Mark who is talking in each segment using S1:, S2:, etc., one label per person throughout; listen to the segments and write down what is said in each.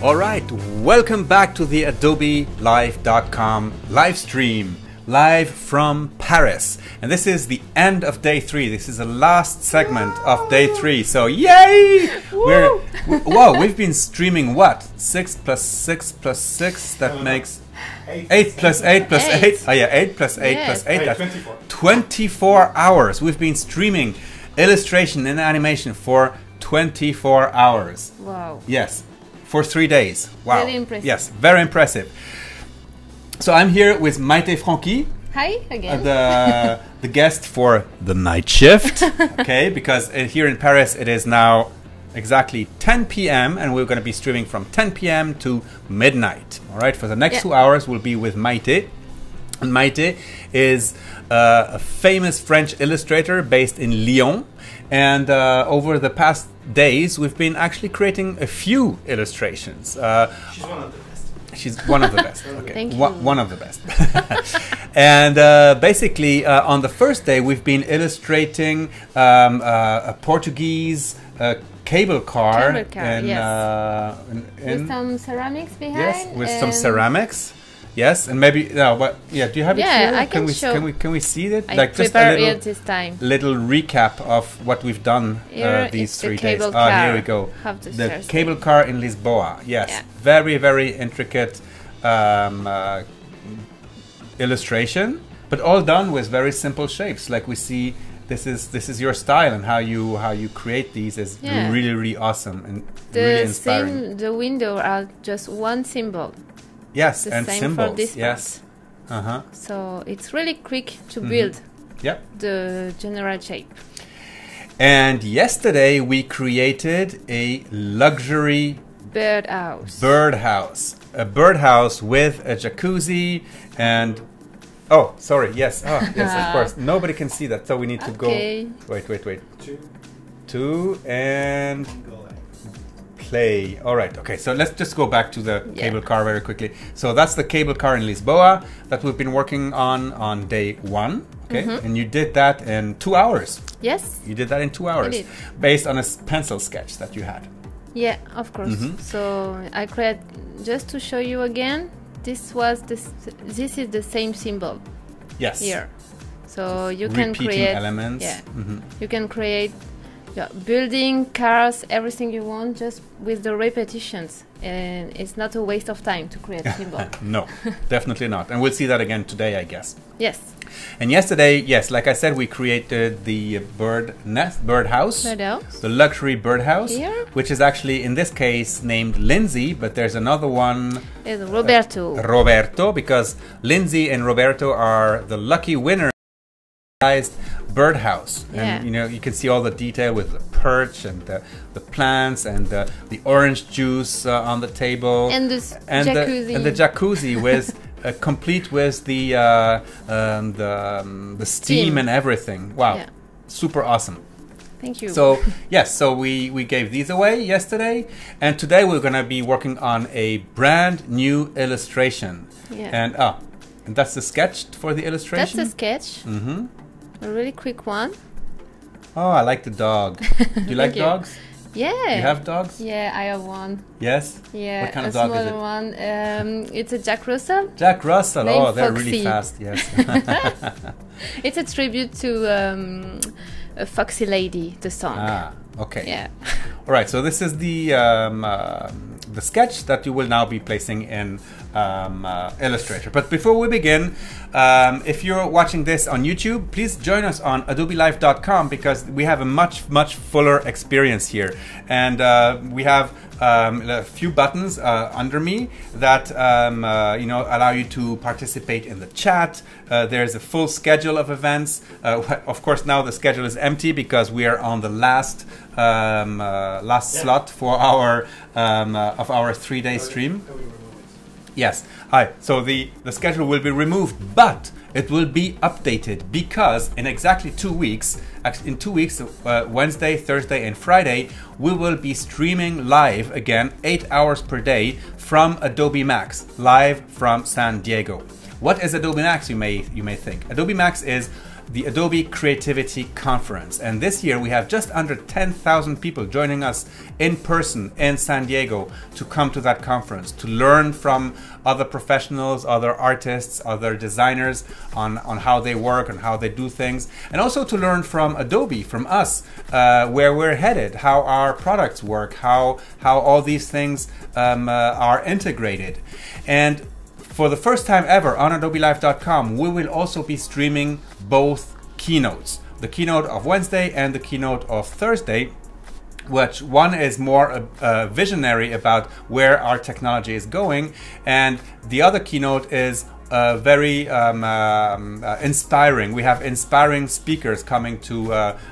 S1: All right, welcome back to the AdobeLive.com live stream, live from Paris. And this is the end of day 3. This is the last segment of day 3. So yay! We've been streaming what? 6 plus 6 plus 6, that makes 8 plus 8 plus 8. Oh yeah, 8 plus 8 plus 8. That's 24 hours. We've been streaming illustration and animation for 24 hours.
S2: Wow.
S1: Yes. For 3 days. Wow.
S2: Very impressive.
S1: Yes, very impressive. So I'm here with Maite Franqui.
S2: Hi again.
S1: The guest for the night shift. Okay, because here in Paris it is now exactly 10 p.m. and we're going to be streaming from 10 p.m. to midnight. All right, for the next 2 hours we'll be with Maite. And Maite is a famous French illustrator based in Lyon. And over the past days, we've been actually creating a few illustrations.
S3: She's one of the best.
S1: She's one of the best. Okay,
S2: Thank you.
S1: One of the best. And basically, on the first day, we've been illustrating a Portuguese cable car.
S2: With some ceramics behind.
S1: Yes, with some ceramics. Yes, and maybe do you have it here?
S2: I can show.
S1: Can we see it?
S2: I just a little, this time.
S1: Little recap of what we've done these 3 days. Here we go. The cable car in Lisboa. Yes, very, very intricate illustration, but all done with very simple shapes. Like we see, this is your style, and how you create these is really awesome and really inspiring.
S2: The window are just one symbol.
S1: Yes,
S2: the
S1: and
S2: same
S1: symbols.
S2: For this
S1: yes.
S2: So it's really quick to build the general shape.
S1: And yesterday we created a luxury
S2: birdhouse.
S1: A birdhouse with a jacuzzi and yes, of course. Nobody can see that, so we need to go. Wait. Two and play. All right. Okay. So let's just go back to the cable car very quickly. So that's the cable car in Lisboa that we've been working on day 1. Okay. And you did that in 2 hours.
S2: Yes.
S1: You did that in 2 hours, based on a pencil sketch that you had.
S2: Yeah, of course. So I create just to show you again. This is the same symbol.
S1: Yes.
S2: Here. So you
S1: can
S2: create
S1: elements.
S2: Yeah. You can create building, cars, everything you want, just with the repetitions, and it's not a waste of time to create a symbol.
S1: No, definitely not. And we'll see that again today, I guess.
S2: Yes.
S1: And yesterday, yes, like I said, we created the birdhouse, the luxury birdhouse, which is actually in this case named Lindsay, but there's another one.
S2: It's Roberto.
S1: Roberto, because Lindsay and Roberto are the lucky winners. Birdhouse, and you can see all the detail with the perch and the plants and the orange juice on the table
S2: and
S1: the jacuzzi with complete with the steam and everything. Wow, super awesome.
S2: Thank you.
S1: So yes, so we gave these away yesterday, and today we're going to be working on a brand new illustration. And that's the sketch for the illustration.
S2: That's the sketch. A really quick one.
S1: Oh, I like the dog. Do you like dogs?
S2: Yeah.
S1: You have dogs?
S2: Yeah, I have one.
S1: Yes?
S2: Yeah.
S1: What kind of dog is it?
S2: One. It's a Jack Russell.
S1: Jack Russell. Oh, they're
S2: Foxy.
S1: really fast. Yes.
S2: It's a tribute to a Foxy Lady, the song.
S1: Ah, okay.
S2: Yeah.
S1: All right. So this is the sketch that you will now be placing in Illustrator. But before we begin, if you're watching this on YouTube, please join us on AdobeLive.com, because we have a much fuller experience here, and we have a few buttons under me that allow you to participate in the chat. There's a full schedule of events. Of course, now the schedule is empty because we are on the last slot for our of our 3-day stream. Yes. Hi. So the schedule will be removed, but it will be updated, because in exactly 2 weeks, in 2 weeks, Wednesday, Thursday, and Friday, we will be streaming live again, 8 hours per day from Adobe Max, live from San Diego. What is Adobe Max? You may think. Adobe Max is the Adobe Creativity Conference. And this year we have just under 10,000 people joining us in person in San Diego to come to that conference, to learn from other professionals, other artists, other designers on how they work and how they do things, and also to learn from Adobe, from us, where we're headed, how our products work, how all these things are integrated. And for the first time ever on AdobeLive.com, we will also be streaming both keynotes, the keynote of Wednesday and the keynote of Thursday, which one is more visionary about where our technology is going, and the other keynote is very inspiring. We have inspiring speakers coming to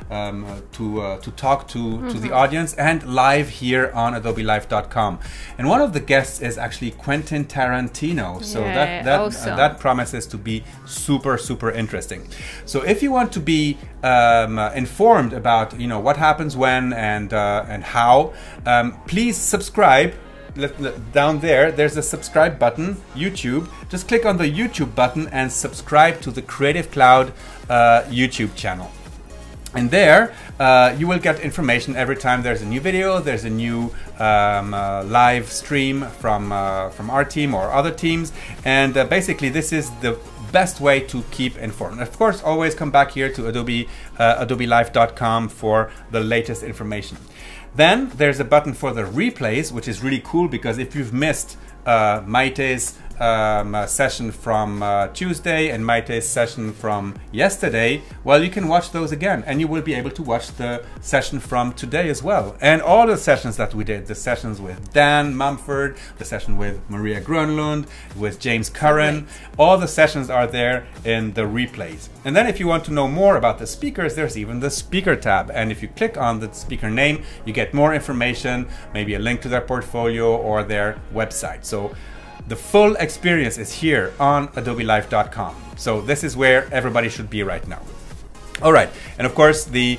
S1: talk to the audience and live here on AdobeLive.com. And one of the guests is actually Quentin Tarantino. So that promises to be super interesting. So if you want to be informed about what happens when and how, please subscribe. Down there's a subscribe button, YouTube. Just click on the YouTube button and subscribe to the Creative Cloud YouTube channel. And there you will get information every time there's a new video, there's a new live stream from our team or other teams. And basically this is the best way to keep informed. Of course, always come back here to AdobeLive.com for the latest information. Then there's a button for the replays, which is really cool because if you've missed Maite's session from Tuesday and Maite's session from yesterday, well, you can watch those again and you will be able to watch the session from today as well. And all the sessions that we did, the sessions with Dan Mumford, the session with Maria Grönlund, with James Curran, all the sessions are there in the replays. And then if you want to know more about the speakers, there's even the speaker tab. And if you click on the speaker name, you get more information, maybe a link to their portfolio or their website. So the full experience is here on AdobeLive.com. So this is where everybody should be right now. All right, and of course the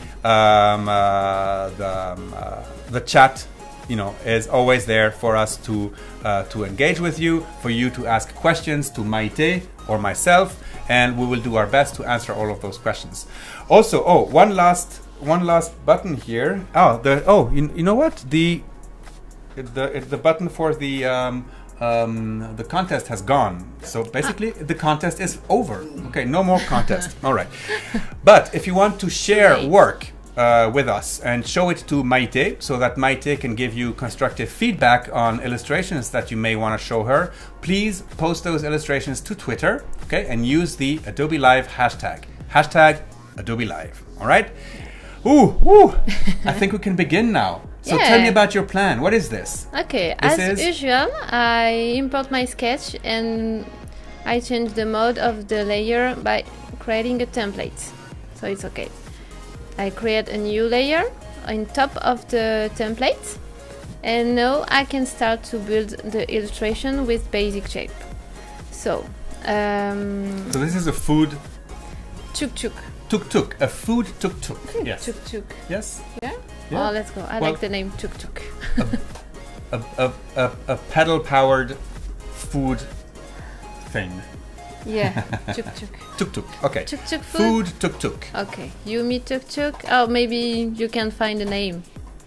S1: chat, is always there for us to engage with you, for you to ask questions to Maite or myself, and we will do our best to answer all of those questions. Also, one last button here. You know what? The button for the contest has gone. So basically the contest is over. Okay, no more contest. All right. But if you want to share work with us and show it to Maite so that Maite can give you constructive feedback on illustrations that you may want to show her, please post those illustrations to Twitter, okay, and use the Adobe Live hashtag Adobe Live. All right. I think we can begin now. So tell me about your plan. What is this?
S2: Okay, as usual, I import my sketch and I change the mode of the layer by creating a template. So it's okay. I create a new layer on top of the template, and now I can start to build the illustration with basic shape. So
S1: this is a food
S2: tuk-tuk.
S1: Tuk-tuk, a food tuk-tuk. Yes.
S2: Tuk-tuk.
S1: Yes.
S2: Yeah? Oh, let's go. I like the name tuk-tuk.
S1: a pedal-powered food thing.
S2: Yeah, tuk-tuk.
S1: Tuk-tuk, okay.
S2: Tuk-tuk food?
S1: Food tuk-tuk.
S2: Okay, Yumi tuk-tuk. Oh, maybe you can find a name.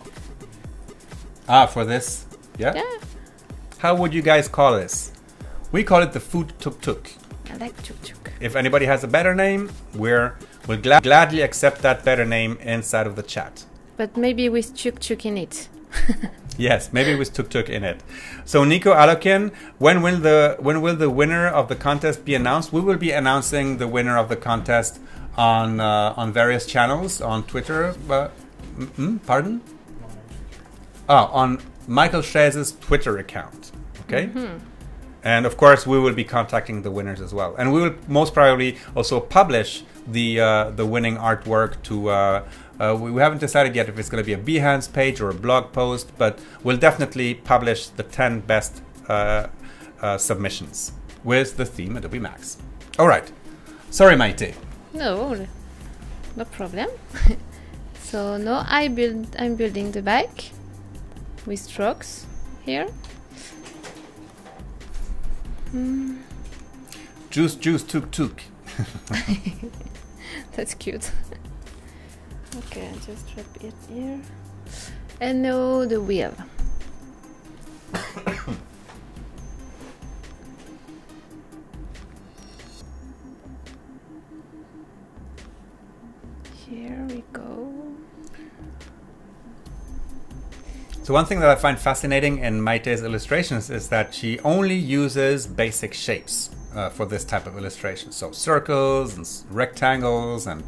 S1: For this? Yeah?
S2: Yeah.
S1: How would you guys call this? We call it the food tuk-tuk.
S2: I like tuk-tuk.
S1: If anybody has a better name, we'll gladly accept that better name inside of the chat.
S2: But maybe with tuk-tuk in it.
S1: Yes, maybe with tuk-tuk in it. So Nico Alokin, when will the winner of the contest be announced? We will be announcing the winner of the contest on various channels, on Twitter. Pardon? On Michael Schreze's Twitter account. Okay. Mm-hmm. And of course, we will be contacting the winners as well, and we will most probably also publish the winning artwork to. We haven't decided yet if it's going to be a Behance page or a blog post, but we'll definitely publish the 10 best submissions with the theme Adobe Max. All right. Sorry, Maite.
S2: No problem. So now I'm building the back with strokes here.
S1: Juice, tuk-tuk.
S2: That's cute. Okay, I just drop it here. And now the wheel. Here we go.
S1: So one thing that I find fascinating in Maite's illustrations is that she only uses basic shapes for this type of illustration. So circles and rectangles, and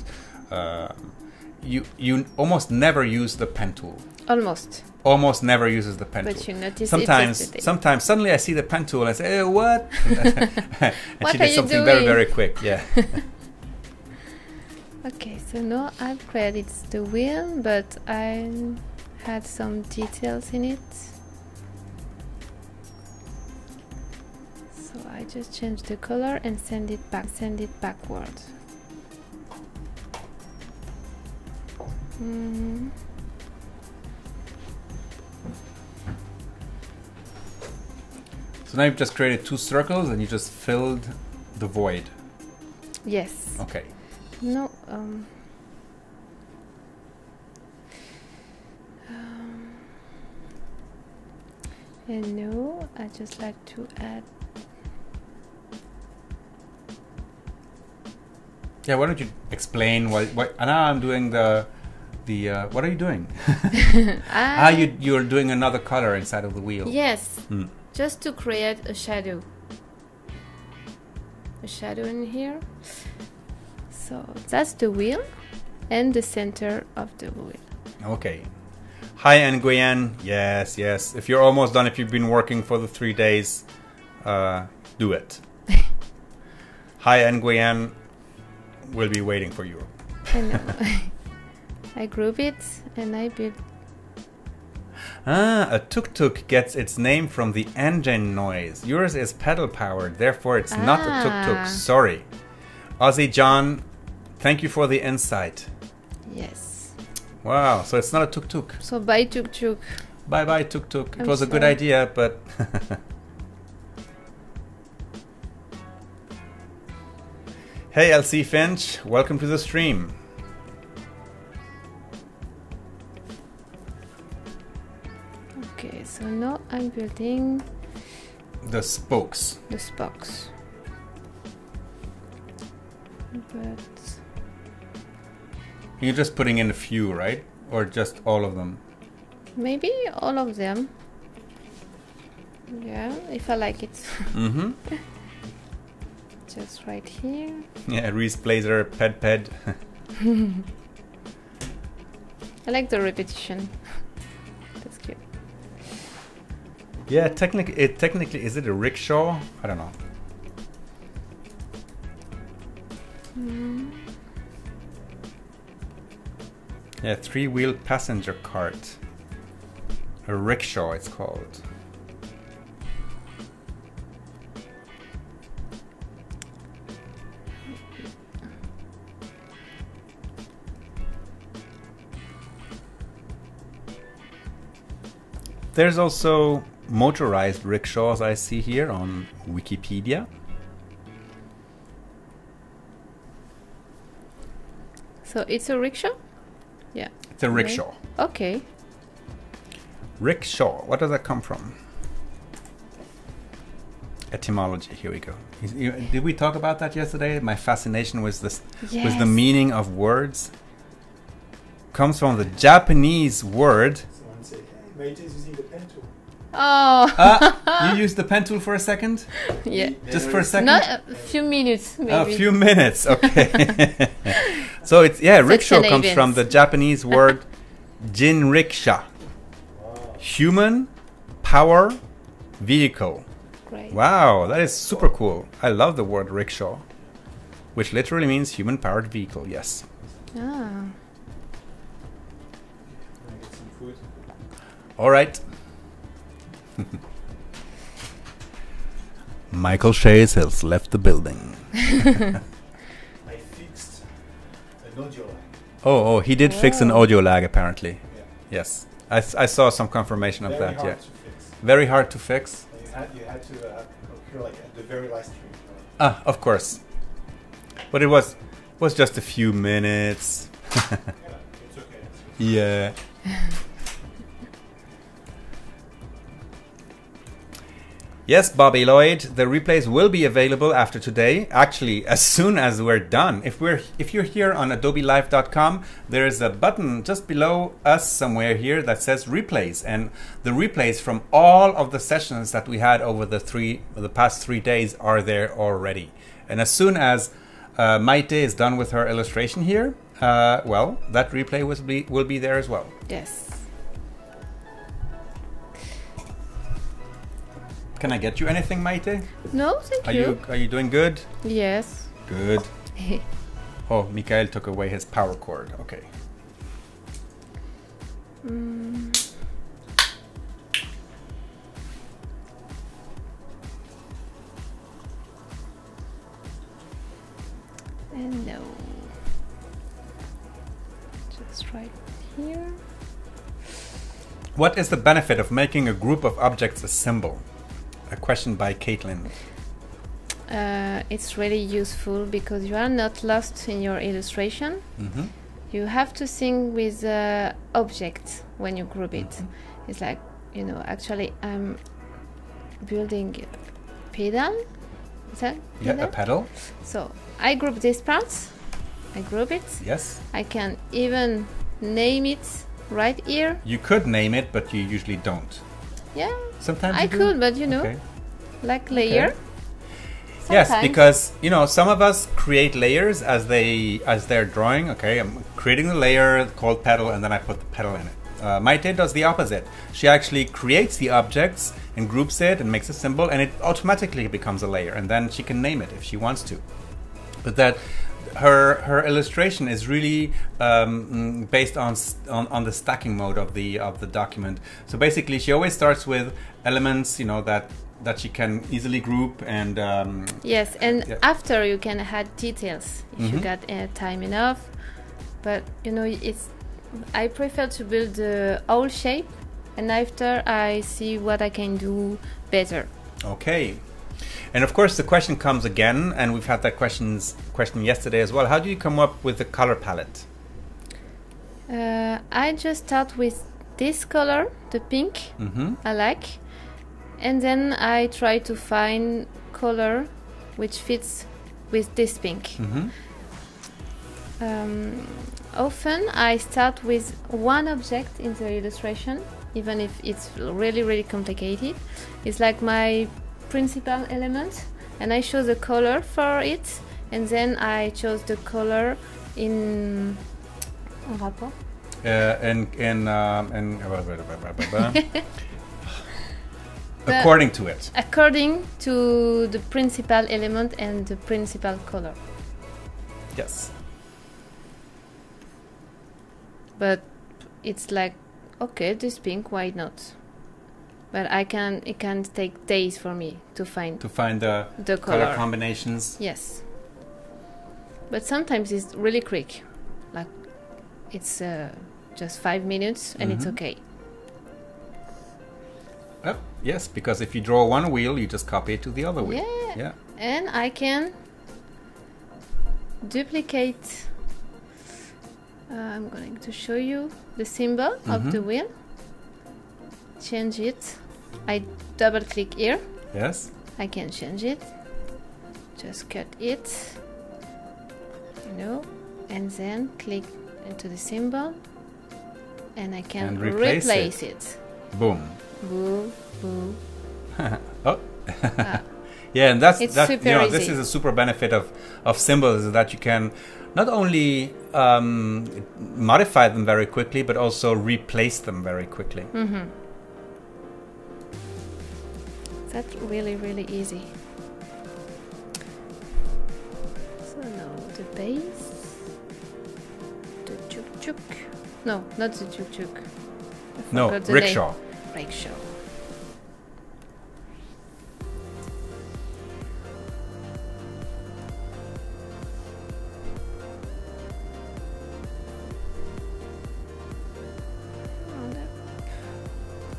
S1: you almost never use the pen tool. Almost never uses the pen tool.
S2: But you notice
S1: sometimes suddenly I see the pen tool and I say, what? And
S2: what
S1: she did something very, very quick. Yeah.
S2: Okay, so now I've created the wheel, but I had some details in it. So I just change the color and send it backward.
S1: So now you've just created 2 circles and you just filled the void.
S2: Yes.
S1: Okay.
S2: No. And now I just like to add.
S1: Yeah, why don't you explain what now I'm doing the what are you doing? You're doing another color inside of the wheel.
S2: Yes. Just to create a shadow. A shadow in here. So that's the wheel and the center of the wheel. Okay.
S1: Hi, Nguyen. Yes, yes. If you're almost done, if you've been working for the 3 days, do it. Hi, Nguyen. We'll be waiting for you.
S2: I know. I group it and I build.
S1: A tuk-tuk gets its name from the engine noise. Yours is pedal powered, therefore it's not a tuk-tuk. Sorry. Ozzy John, thank you for the insight.
S2: Yes.
S1: Wow, so it's not a tuk-tuk.
S2: So bye tuk-tuk.
S1: Bye tuk-tuk. It was a good idea, but... Hey LC Finch, welcome to the stream.
S2: Okay, so now I'm building
S1: the spokes.
S2: The spokes. But
S1: you're just putting in a few, right? Or just all of them?
S2: Maybe all of them. Yeah, if I like it.
S1: Mm-hmm.
S2: Just right here.
S1: Yeah, Reese Blazer, ped.
S2: I like the repetition. That's cute.
S1: Yeah, technically, is it a rickshaw? I don't know. Yeah, 3-wheeled passenger cart. A rickshaw, it's called. There's also motorized rickshaws I see here on Wikipedia.
S2: So it's a rickshaw? Yeah.
S1: It's a rickshaw.
S2: Okay.
S1: Rickshaw. What does that come from? Etymology. Here we go. Did we talk about that yesterday? My fascination with this, with the meaning of words. Comes from the Japanese word.
S3: Someone said, "Hey, mate is using the pen tool."
S2: Oh.
S1: You used the pen tool for a second?
S2: Yeah.
S1: Just for a second?
S2: Not a few minutes, maybe.
S1: A few minutes, okay. So it's, rickshaw comes from the Japanese word jinriksha. Human power vehicle.
S2: Great.
S1: Wow, that is super cool. I love the word rickshaw, which literally means human powered vehicle, yes.
S2: Ah.
S3: Get some food.
S1: All right. Michael Shays has left the building.
S3: I fixed an audio lag.
S1: Oh, he did fix an audio lag apparently.
S3: Yeah.
S1: Yes, I saw some confirmation of
S3: Very
S1: that.
S3: hard
S1: Yeah,
S3: to fix.
S1: very hard to fix.
S3: You had to occur like at the very last stream.
S1: Of course. But it was was just a few minutes.
S3: Yeah, it's okay.
S1: Yeah. Yes, Bobby Lloyd, the replays will be available after today. Actually, as soon as we're done. If you're here on adobelive.com, there is a button just below us somewhere here that says replays, and the replays from all of the sessions that we had over the past 3 days are there already. And as soon as Maite is done with her illustration here, well, that replay will be there as well.
S2: Yes.
S1: Can I get you anything, Maite?
S2: No, thank you.
S1: Are you doing good?
S2: Yes.
S1: Good. Oh, Mikael took away his power cord. Okay.
S2: And no. Just right here.
S1: What is the benefit of making a group of objects a symbol? A question by Caitlin.
S2: It's really useful because you are not lost in your illustration.
S1: Mm-hmm.
S2: You have to think with objects when you group it.
S1: Mm-hmm.
S2: It's like, you know, actually I'm building a pedal. Is that
S1: Yeah,
S2: pedal?
S1: a pedal.
S2: So I group these parts. I group it.
S1: Yes.
S2: I can even name it right here.
S1: You could name it, but you usually don't.
S2: Yeah,
S1: Sometimes
S2: I
S1: you do?
S2: could, but you know,
S1: Okay.
S2: like layer.
S1: Yes,
S2: Sometimes.
S1: because you know some of us create layers as they're drawing. Okay, I'm creating the layer called pedal, and then I put the pedal in it. Maite does the opposite. She actually creates the objects and groups it and makes a symbol, and it automatically becomes a layer, and then she can name it if she wants to. But that her illustration is really based on the stacking mode of the document. So basically, she always starts with elements, you know, that she can easily group and
S2: Yes, and
S1: yeah.
S2: after you can add details if you
S1: Mhm.
S2: got time enough. But you know, I prefer to build the whole shape, and after I see what I can do better.
S1: Okay. And of course, the question comes again, and we've had that question yesterday as well. How do you come up with the color palette?
S2: I just start with this color, the pink,
S1: Mm-hmm.
S2: I like, and then I try to find color which fits with this pink.
S1: Mm-hmm.
S2: Often I start with one object in the illustration, even if it's really, really complicated. It's like my principal element, and I show the color for it, and then I chose the color in rapport. According to the principal element and the principal color.
S1: Yes.
S2: But it's like, okay, this pink, why not? But it can take days for me to find
S1: To find the
S2: the
S1: color combinations.
S2: Yes. But sometimes it's really quick. Like it's just 5 minutes and it's
S1: Mhm.
S2: okay.
S1: Oh, yes, because if you draw one wheel, you just copy it to the other wheel.
S2: Yeah.
S1: Yeah.
S2: And I can duplicate. I'm going to show you the symbol of the
S1: Mhm.
S2: wheel. Change it. I double click here.
S1: Yes.
S2: I can change it. Just cut it. You know, and then click into the symbol, and I can
S1: And replace
S2: replace it.
S1: Boom.
S2: Boo, boo.
S1: Oh.
S2: Ah.
S1: Yeah, and that's
S2: It's
S1: that.
S2: super
S1: You know, this
S2: easy.
S1: is a super benefit of symbols, is that you can not only modify them very quickly, but also replace them very quickly.
S2: Mm-hmm. That's really, really easy. So now the base, the tuk-tuk. No, not the tuk-tuk. I
S1: No,
S2: forgot the name.
S1: rickshaw.
S2: Rickshaw.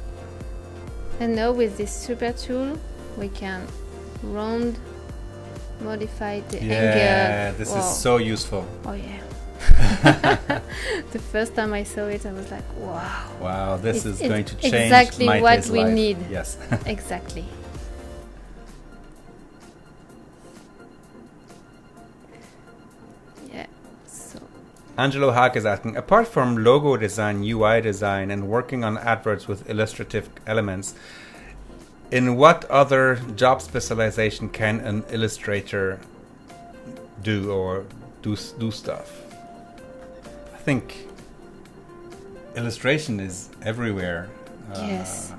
S2: And now with this super tool, we can round modify the
S1: Yeah,
S2: angle.
S1: this
S2: Wow.
S1: is so useful.
S2: Oh yeah. The first time I saw it, I was like, wow.
S1: Wow, this
S2: It's-
S1: is going to
S2: it's
S1: change
S2: exactly
S1: Maite's
S2: what we
S1: life.
S2: need.
S1: Yes.
S2: Exactly. Yeah. So
S1: Angelo Hack is asking, apart from logo design, UI design, and working on adverts with illustrative elements, in what other job specialization can an illustrator do or do stuff? I think illustration is everywhere.
S2: Yes.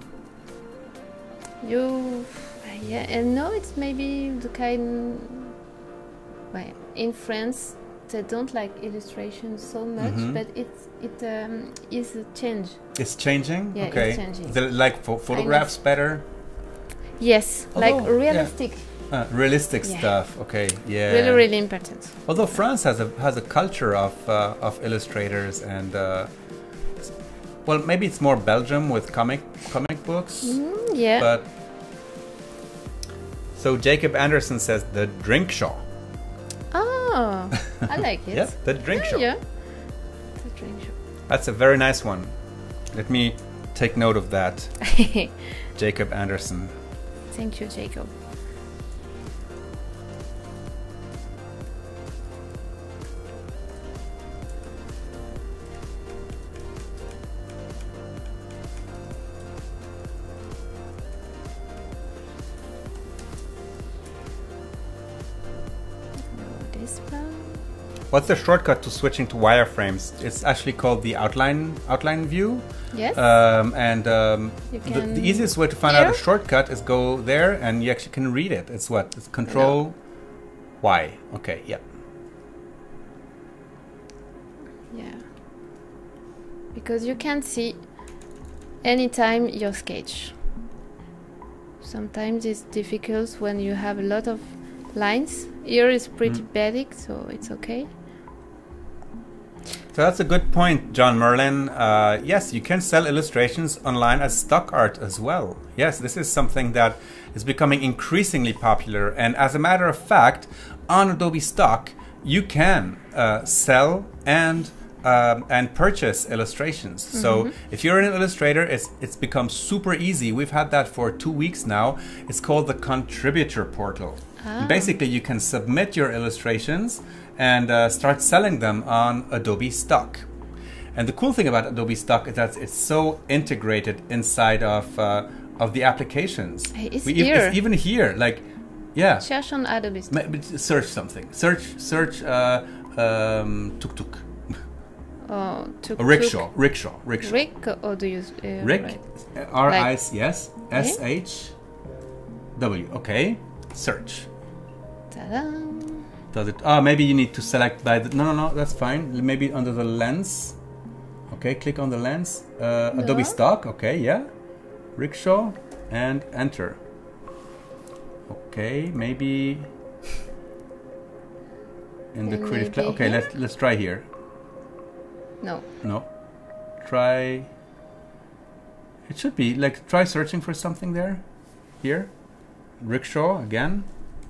S2: You, yeah, and now it's maybe the kind. Well, in France, they don't like illustration so much,
S1: Mhm.
S2: but it is a change.
S1: It's changing.
S2: Yeah,
S1: okay.
S2: it's changing.
S1: They like photographs better.
S2: Yes, like
S1: Although, yeah.
S2: realistic.
S1: Realistic
S2: Yeah.
S1: stuff. Okay. Yeah.
S2: Really, really important.
S1: Although France has a culture of illustrators and well, maybe it's more Belgium with comic books.
S2: Yeah.
S1: But so Jacob Anderson says the drink show.
S2: Oh, I like it.
S1: Yeah, the drink show.
S2: Yeah. The drink
S1: That's a very nice one. Let me take note of that.
S2: show.
S1: Jacob Anderson.
S2: Thank you, Jacob. This one.
S1: What's the shortcut to switching to wireframes? It's actually called the outline view.
S2: Yes.
S1: The
S2: You can
S1: easiest way to find out a
S2: here?
S1: shortcut is go there and you actually can read it. It's what? It's Control Y. Okay, yeah.
S2: Yeah. Because you can see anytime your sketch. Sometimes it's difficult when you have a lot of lines. Here is pretty basic, so it's okay.
S1: So that's a good point, John Merlin. Yes, you can sell illustrations online as stock art as well. Yes, this is something that is becoming increasingly popular. And as a matter of fact, on Adobe Stock, you can sell and purchase illustrations. So if you're an illustrator, it's become super easy. We've had that for 2 weeks now. It's called the Contributor Portal. And basically, you can submit your illustrations and start selling them on Adobe Stock. And the cool thing about Adobe Stock is that it's so integrated inside of the applications.
S2: Hey, it's
S1: It's
S2: here.
S1: even here, like, yeah.
S2: Cherche on Adobe Stock.
S1: Search something. Search tuk-tuk.
S2: Oh, tuk-tuk.
S1: Rickshaw.
S2: Rick, or do you...
S1: Rick.
S2: right.
S1: R-I-C, yes. S-H-W. Okay. Search.
S2: Ta-da.
S1: Does it? Maybe you need to select by the... No, that's fine. Maybe under the lens. Okay, click on the lens. Adobe Stock. Okay, yeah. Rickshaw. And enter. Okay, maybe... In the
S2: And
S1: Creative
S2: maybe
S1: Cloud. Okay,
S2: here?
S1: let's try here.
S2: No.
S1: No. Try... It should be, like, try searching for something there. Here. Rickshaw, again.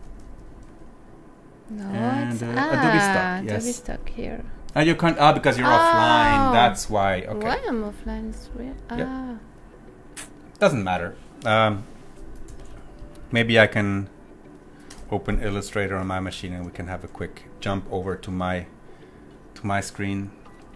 S2: No,
S1: And,
S2: it's...
S1: Adobe Stock, yes.
S2: Adobe Stock here.
S1: And you can't... because you're offline.
S2: Oh.
S1: That's why. Okay.
S2: Why I'm offline? It's weird.
S1: Yep. Doesn't matter. Maybe I can open Illustrator on my machine and we can have a quick jump over to my screen.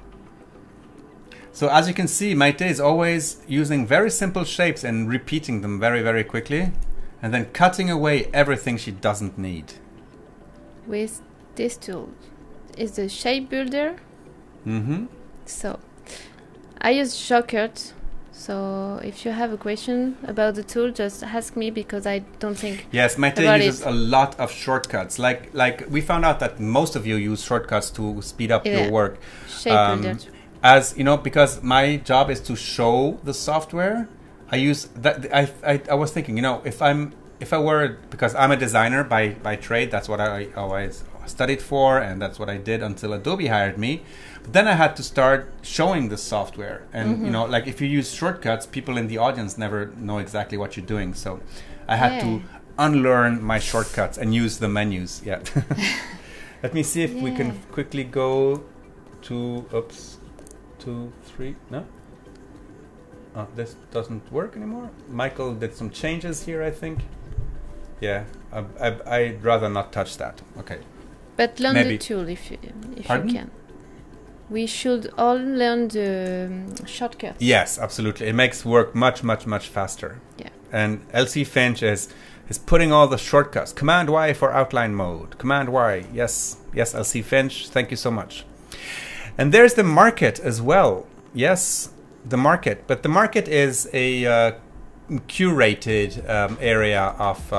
S1: So as you can see, Maite is always using very simple shapes and repeating them very, very quickly, and then cutting away everything she doesn't need.
S2: With this tool is the shape builder.
S1: Mm-hmm.
S2: So I use Shortcut. So if you have a question about the tool, just ask me because I don't think.
S1: Yes, Maite
S2: about
S1: uses
S2: it.
S1: a lot of shortcuts. Like we found out that most of you use shortcuts to speed up
S2: Yeah.
S1: your work.
S2: Shape builder.
S1: As you know, because my job is to show the software, I use that. I was thinking, if I were, because I'm a designer by trade, that's what I always studied for, and that's what I did until Adobe hired me. But then I had to start showing the software, and like if you use shortcuts, people in the audience never know exactly what you're doing. So I had to unlearn my shortcuts and use the menus. Yeah. Let me see if we can quickly go to, oops, 2, 3, no? Oh, this doesn't work anymore. Michael did some changes here, I think. Yeah, I'd rather not touch that. Okay.
S2: But learn
S1: Maybe.
S2: the tool if you
S1: Pardon?
S2: can. We should all learn the shortcuts.
S1: Yes, absolutely. It makes work much, much, much faster.
S2: Yeah.
S1: And LC Finch is putting all the shortcuts. Command Y for outline mode. Command Y. Yes, yes, LC Finch. Thank you so much. And there's the market as well. Yes, the market. But the market is a curated area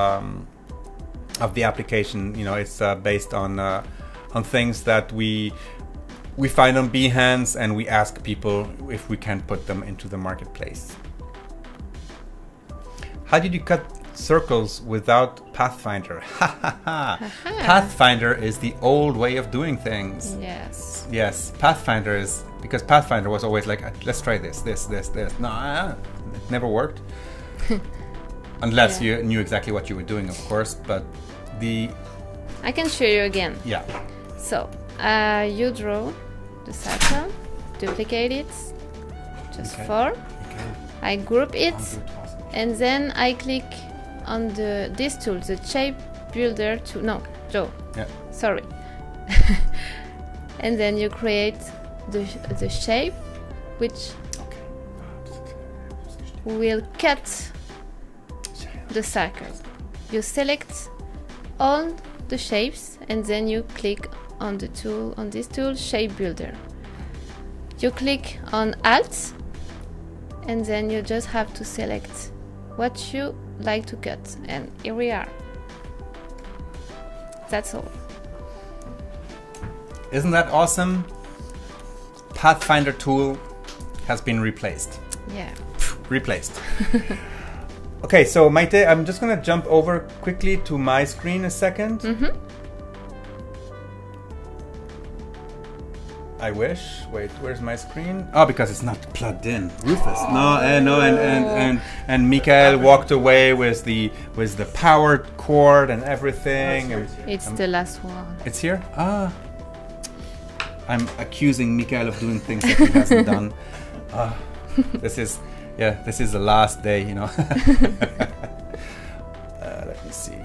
S1: of the application. You know, it's based on things that we find on Behance, and we ask people if we can put them into the marketplace. How did you cut circles without Pathfinder? Ha ha ha! Pathfinder is the old way of doing things.
S2: Yes.
S1: Yes, Pathfinder is, because Pathfinder was always like, let's try this. No, it never worked. Unless you knew exactly what you were doing, of course. But
S2: I can show you again.
S1: Yeah.
S2: So you draw the circle, duplicate it, just 4.
S1: Okay.
S2: I group it, and then I click on this tool, the shape builder tool. No, Joe.
S1: Yeah.
S2: Sorry. And then you create the shape, which will cut the circle. You select all the shapes, and then you click on the tool, on this tool, Shape Builder. You click on Alt, and then you just have to select what you like to cut, and here we are. That's all.
S1: Isn't that awesome? Pathfinder tool has been replaced.
S2: Yeah.
S1: Replaced. Okay, so Maite, I'm just gonna jump over quickly to my screen a second.
S2: Mm-hmm.
S1: I wish. Wait, where's my screen? Oh, because it's not plugged in. Rufus. No, and Mikael walked away with the power cord and everything. And
S2: It's the last one.
S1: it's here? Ah. I'm accusing Mikael of doing things that he hasn't done. This is the last day, you know. Let me see.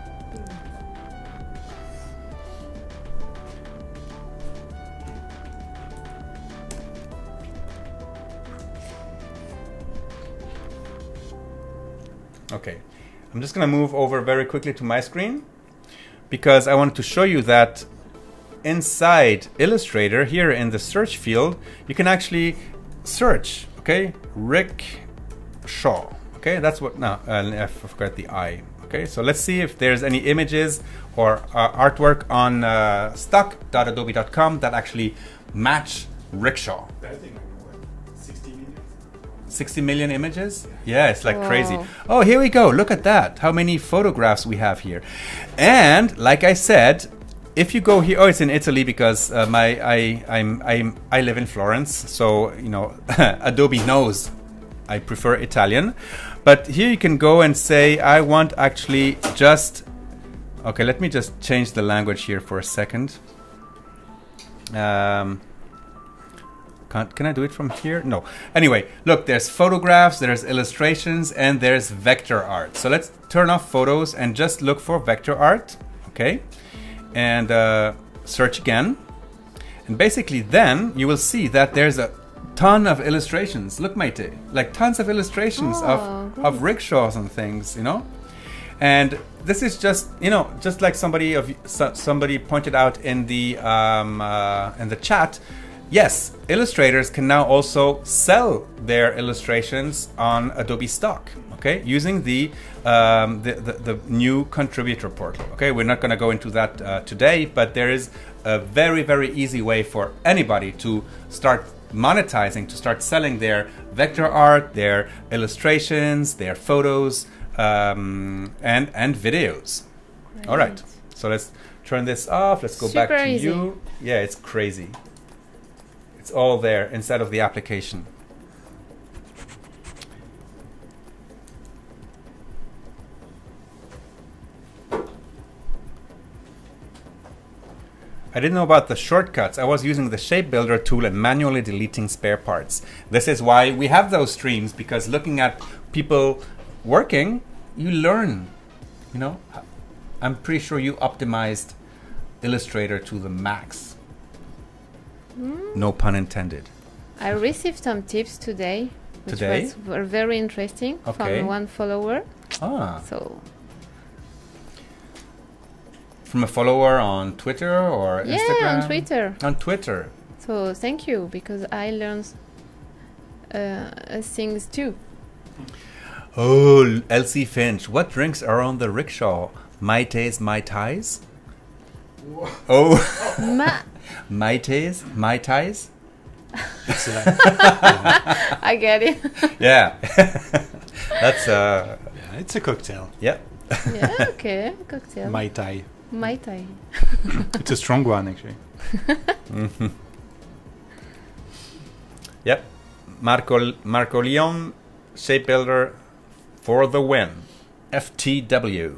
S1: Okay, I'm just going to move over very quickly to my screen because I wanted to show you that inside Illustrator, here in the search field, you can actually search, okay, Rickshaw. Okay, that's what, no, I forgot the I. Okay, so let's see if there's any images or artwork on stock.adobe.com that actually match Rickshaw.
S3: That thing, like, what, 60 million?
S1: 60 million images? Yeah, it's like
S2: Wow.
S1: crazy. Oh, here we go. Look at that. How many photographs we have here. And like I said, if you go here, oh, it's in Italy because I live in Florence, so you know Adobe knows I prefer Italian. But here you can go and say I want actually just. Okay, let me just change the language here for a second. Can I do it from here? No. Anyway, look, there's photographs, there's illustrations, and there's vector art. So let's turn off photos and just look for vector art. Okay. And search again. And basically then you will see that there's a ton of illustrations. Look, Maite, like tons of illustrations of rickshaws and things, you know? And this is just, you know, just like somebody pointed out in the chat. Yes, illustrators can now also sell their illustrations on Adobe Stock, okay, using the new contributor portal. Okay, we're not going to go into that today, but there is a very, very easy way for anybody to start monetizing, to start selling their vector art, their illustrations, their photos, and videos.
S2: Right.
S1: All right, so let's turn this off. Let's go back
S2: Super
S1: to
S2: easy.
S1: you. Yeah, it's crazy. It's all there inside of the application. I didn't know about the shortcuts. I was using the shape builder tool and manually deleting spare parts. This is why we have those streams, because looking at people working, you learn. You know, I'm pretty sure you optimized Illustrator to the max. No pun intended.
S2: I received some tips today, which
S1: Today?
S2: were very interesting
S1: Okay.
S2: from one follower.
S1: Ah,
S2: So
S1: from a follower on Twitter or
S2: yeah,
S1: Instagram?
S2: on Twitter.
S1: On Twitter.
S2: So thank you, because I learned things too.
S1: Oh, Elsie Finch. What drinks are on the rickshaw? Mai Tais, Mai Tais? Oh, Mai Tais, Mai Tais?
S3: It's
S2: I get it.
S1: Yeah. That's,
S3: yeah, it's a cocktail.
S1: yeah.
S2: Yeah, okay. Cocktail.
S3: Mai Tai.
S2: Mai Tai.
S3: It's a strong one, actually.
S1: Mhm. Yep. Marco Leon, shape builder for the win. FTW.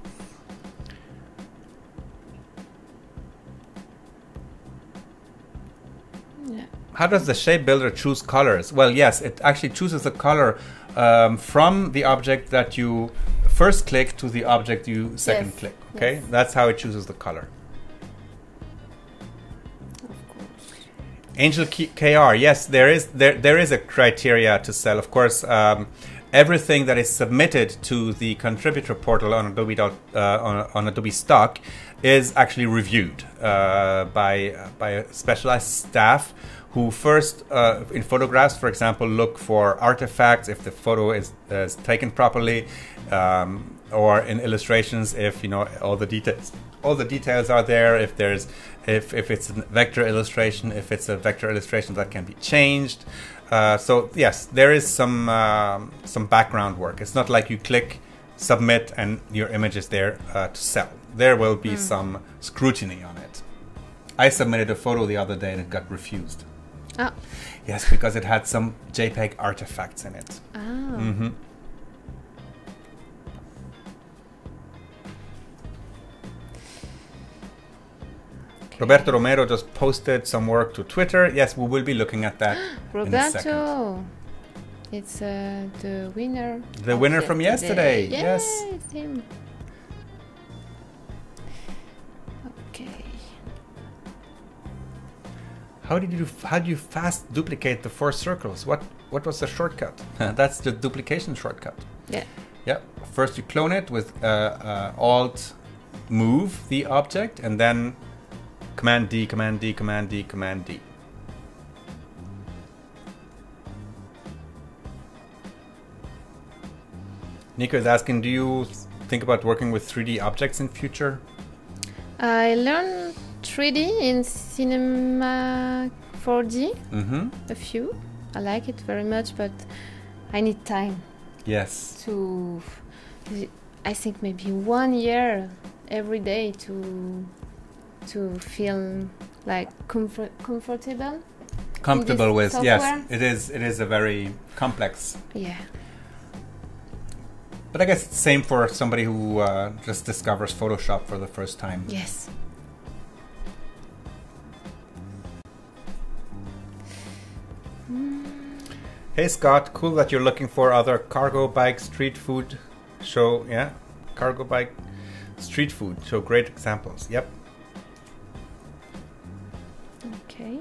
S2: Yeah.
S1: How does the shape builder choose colors? Well, yes, it actually chooses the color from the object that you first click to the object you second
S2: Yes,
S1: click. Okay,
S2: yes.
S1: that's how it chooses the color.
S2: Of course.
S1: Angel KR, yes, there is a criteria to sell. Of course, everything that is submitted to the contributor portal on Adobe on Adobe Stock is actually reviewed by a specialized staff who first, in photographs, for example, look for artifacts if the photo is taken properly, or in illustrations if all the details are there. If it's a vector illustration, if it's a vector illustration that can be changed. So yes, there is some background work. It's not like you click submit and your image is there to sell. There will be some scrutiny on it. I submitted a photo the other day and it got refused.
S2: Ah.
S1: Yes, because it had some JPEG artifacts in it.
S2: Ah.
S1: Mm-hmm. Roberto Romero just posted some work to Twitter. Yes, we will be looking at that in a second.
S2: Roberto. It's the winner.
S1: The
S2: of
S1: winner from yesterday.
S2: Yeah,
S1: Yes.
S2: it's him. Okay.
S1: How do you fast duplicate the 4 circles? What was the shortcut? That's the duplication shortcut.
S2: Yeah.
S1: Yeah. First you clone it with Alt move the object and then Command D, Command D, Command D, Command D. Nico is asking, do you think about working with 3D objects in future?
S2: I learned 3D in Cinema 4D,
S1: Mm-hmm.
S2: a few. I like it very much, but I need time
S1: Yes.
S2: to. I think maybe 1 year every day to feel like comfortable.
S1: Comfortable with, yes.
S2: software?
S1: It is a very complex.
S2: Yeah.
S1: But I guess it's the same for somebody who just discovers Photoshop for the first time.
S2: Yes.
S1: Hey Scott, cool that you're looking for other cargo bike street food show. Yeah, cargo bike street food show great examples. Yep.
S2: Okay.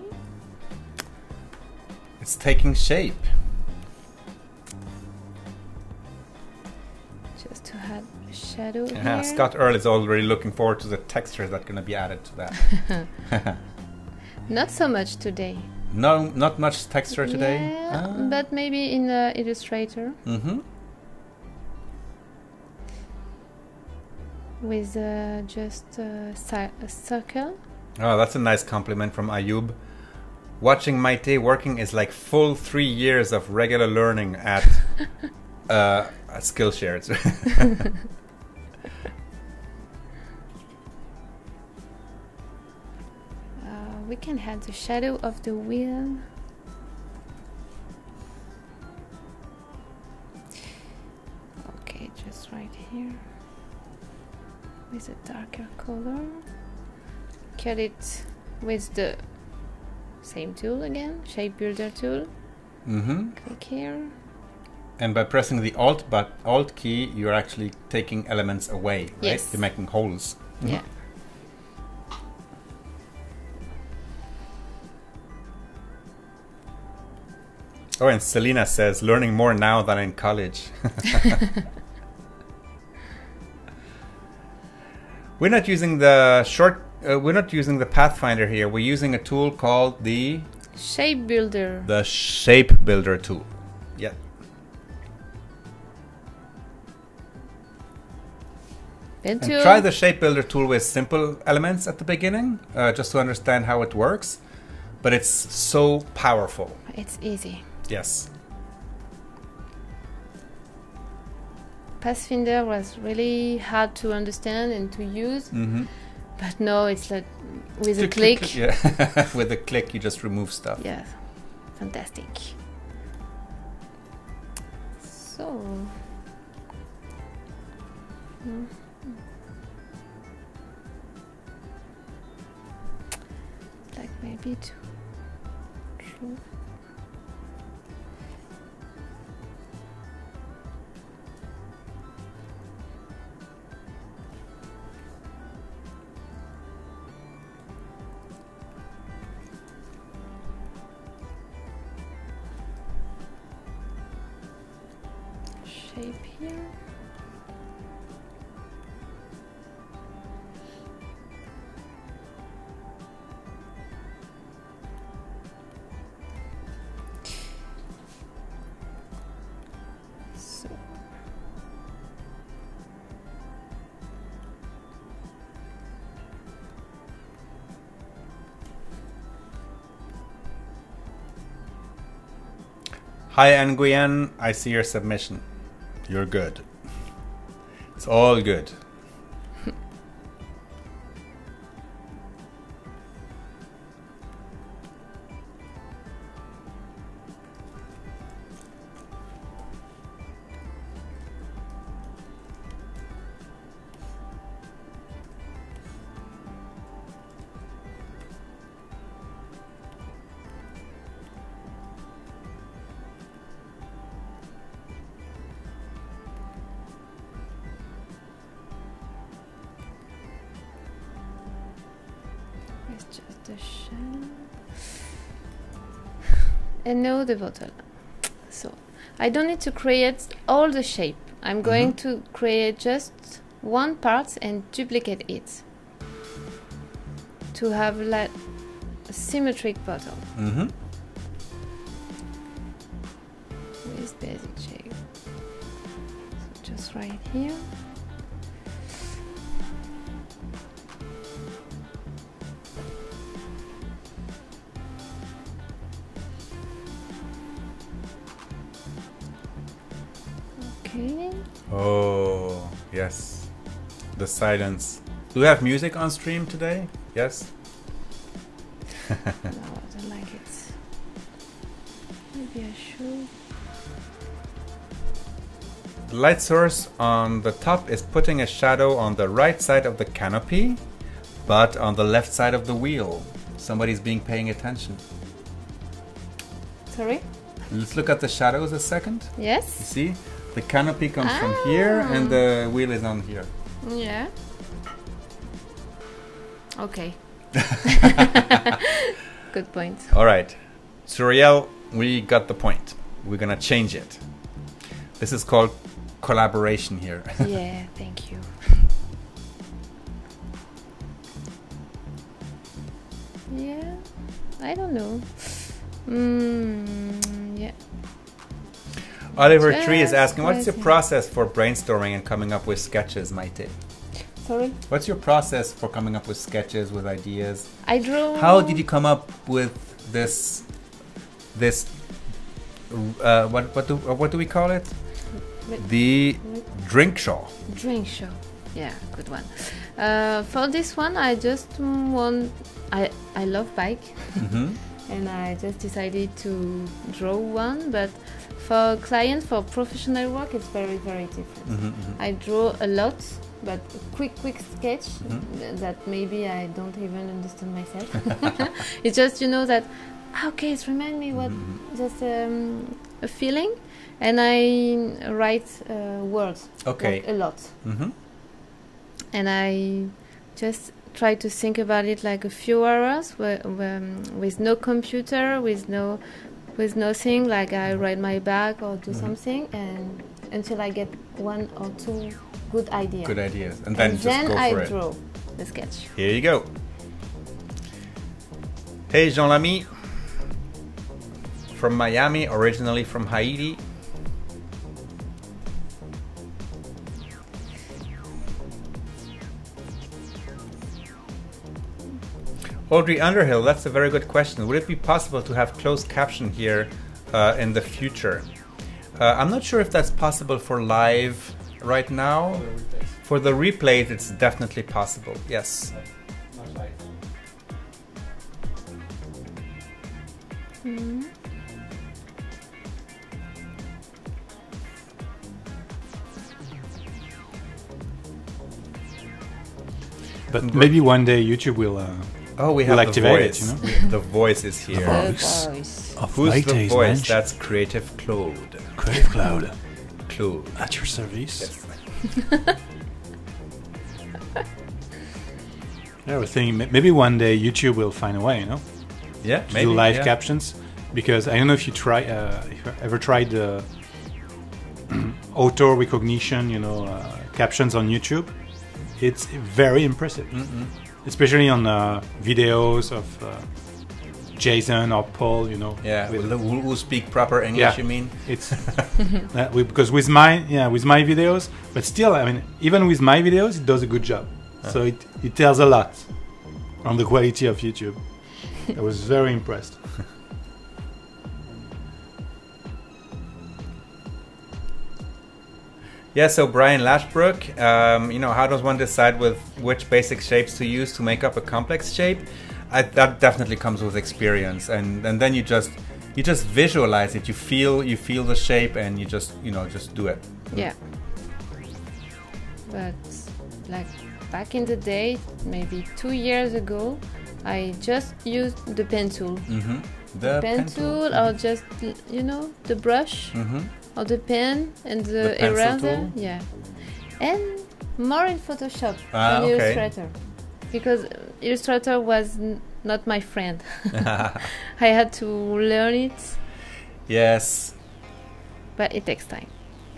S1: It's taking shape.
S2: Just to add a shadow
S1: Yeah,
S2: here.
S1: Scott Earl is already looking forward to the textures that are going to be added to that.
S2: Not so much today.
S1: No, not much texture today.
S2: Yeah, but maybe in Illustrator
S1: Mm-hmm.
S2: with just a circle.
S1: Oh, that's a nice compliment from Ayub. Watching Maite working is like full 3 years of regular learning at Skillshare.
S2: We can add the shadow of the wheel. Okay, just right here with a darker color. cut it with the same tool again, Shape Builder tool.
S1: Mm-hmm.
S2: Click here.
S1: And by pressing the Alt key, you're actually taking elements away, right?
S2: Yes.
S1: You're making holes. Mhm.
S2: Yeah.
S1: Oh, and Selena says, learning more now than in college. We're not using the we're not using the Pathfinder here. We're using a tool called the
S2: Shape Builder.
S1: Shape Builder tool. Yeah.
S2: Pen
S1: And
S2: tool.
S1: try the Shape Builder tool with simple elements at the beginning, just to understand how it works. But it's so powerful.
S2: It's easy.
S1: Yes.
S2: Pathfinder was really hard to understand and to use,
S1: Mm-hmm.
S2: but no, it's like with a click.
S1: Yeah. With a click, you just remove stuff.
S2: Yeah, fantastic. So, like maybe to draw. Shape here. So
S1: Hi, Nguyen. I see your submission. You're good. It's all good.
S2: it's just the shell. And now the bottle. So I don't need to create all the shape. I'm going to create just one part and duplicate it to have like a symmetric bottle
S1: Mm-hmm.
S2: with basic shape. So just right here. Okay.
S1: Oh, yes. The silence. Do we have music on stream today? Yes?
S2: No, I don't like it. Maybe I should.
S1: The light source on the top is putting a shadow on the right side of the canopy, but on the left side of the wheel. Somebody's paying attention.
S2: Sorry?
S1: Let's look at the shadows a second. You
S2: Yes?
S1: see? The canopy comes from here and the wheel is on here.
S2: Yeah. Okay. Good point.
S1: All right. Suriel, we got the point. We're going to change it. This is called collaboration here.
S2: Yeah, thank you. Yeah, I don't know. Yeah.
S1: Oliver Tree is
S2: Just
S1: asking, what's your
S2: waiting.
S1: process for brainstorming and coming up with sketches, Maite?
S2: Sorry?
S1: What's your process for coming up with sketches, with ideas?
S2: I draw.
S1: How did you come up with this what do we call it? The drink show.
S2: Drink show. Yeah, good one. For this one, I just want. I love bike,
S1: Mm-hmm.
S2: and I just decided to draw one. But for client, for professional work, it's very different.
S1: Mm-hmm.
S2: I draw a lot but quick sketch that maybe I don't even understand myself. It's just, you know, that okay, it reminds me what just a feeling, and I write words,
S1: Okay.
S2: like a lot,
S1: Mm-hmm.
S2: and I just try to think about it like a few hours with no computer, with nothing, like I ride my bike or do something, and until I get one or two good ideas.
S1: Good ideas, and then just go
S2: I
S1: for it.
S2: draw the sketch.
S1: Here you go. Hey, Jean Lamy, from Miami, originally from Haiti. Audrey Underhill, that's a very good question. Would it be possible to have closed caption here in the future? I'm not sure if that's possible for live right now. For the replays, it's definitely possible, yes.
S3: But maybe one day YouTube will
S1: Oh, we
S3: We'll
S1: have the
S3: activate it,
S1: voice.
S3: you know?
S1: The voice is here.
S3: voice.
S2: Voice.
S3: of
S1: Who's the
S3: Whitey's
S1: voice?
S3: Ranch.
S1: That's Creative Claude.
S3: Creative Cloud
S1: Claude.
S3: at your service.
S1: Yes.
S3: Yeah, I was thinking maybe one day YouTube will find a way, you know,
S1: Yeah,
S3: to
S1: maybe.
S3: do live
S1: yeah.
S3: captions. Because I don't know if you if you ever tried the auto recognition, you know, captions on YouTube. It's very impressive, especially on videos of Jason or Paul, you know.
S1: Yeah,
S3: with-
S1: who speak proper English,
S3: Yeah.
S1: you mean?
S3: It's because with my videos, but still, I mean, even with my videos, it does a good job. So it tells a lot on the quality of YouTube. I was very impressed.
S1: Yeah, so Brian Lashbrook, you know, how does one decide with which basic shapes to use to make up a complex shape? That definitely comes with experience, and then you just visualize it. You feel the shape, and you just do it.
S2: Yeah. But like back in the day, maybe 2 years ago, I just used the pen tool.
S1: Mm-hmm. The
S2: Pen tool, or just, you know, the brush,
S1: Mm-hmm.
S2: or the pen and
S1: The
S2: the
S1: pencil
S2: eraser.
S1: tool?
S2: Yeah. And more in Photoshop
S1: Ah,
S2: than
S1: okay.
S2: Illustrator. Because Illustrator was not my friend. I had to learn it,
S1: Yes.
S2: but it takes time.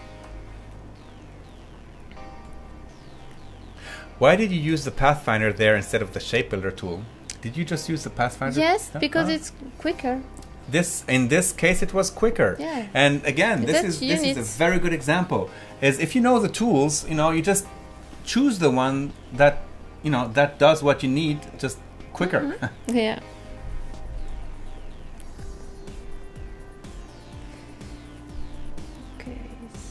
S1: Why did you use the Pathfinder there instead of the Shape Builder tool? Did you just use the Pathfinder?
S2: Yes,
S1: Yeah?
S2: because
S1: Ah.
S2: it's quicker.
S1: In this case it was quicker.
S2: Yeah.
S1: And again, this
S2: That's
S1: is a
S2: units.
S1: very good example. Is if you know the tools, you know, you just choose the one that that does what you need just quicker.
S2: Yeah. Okay.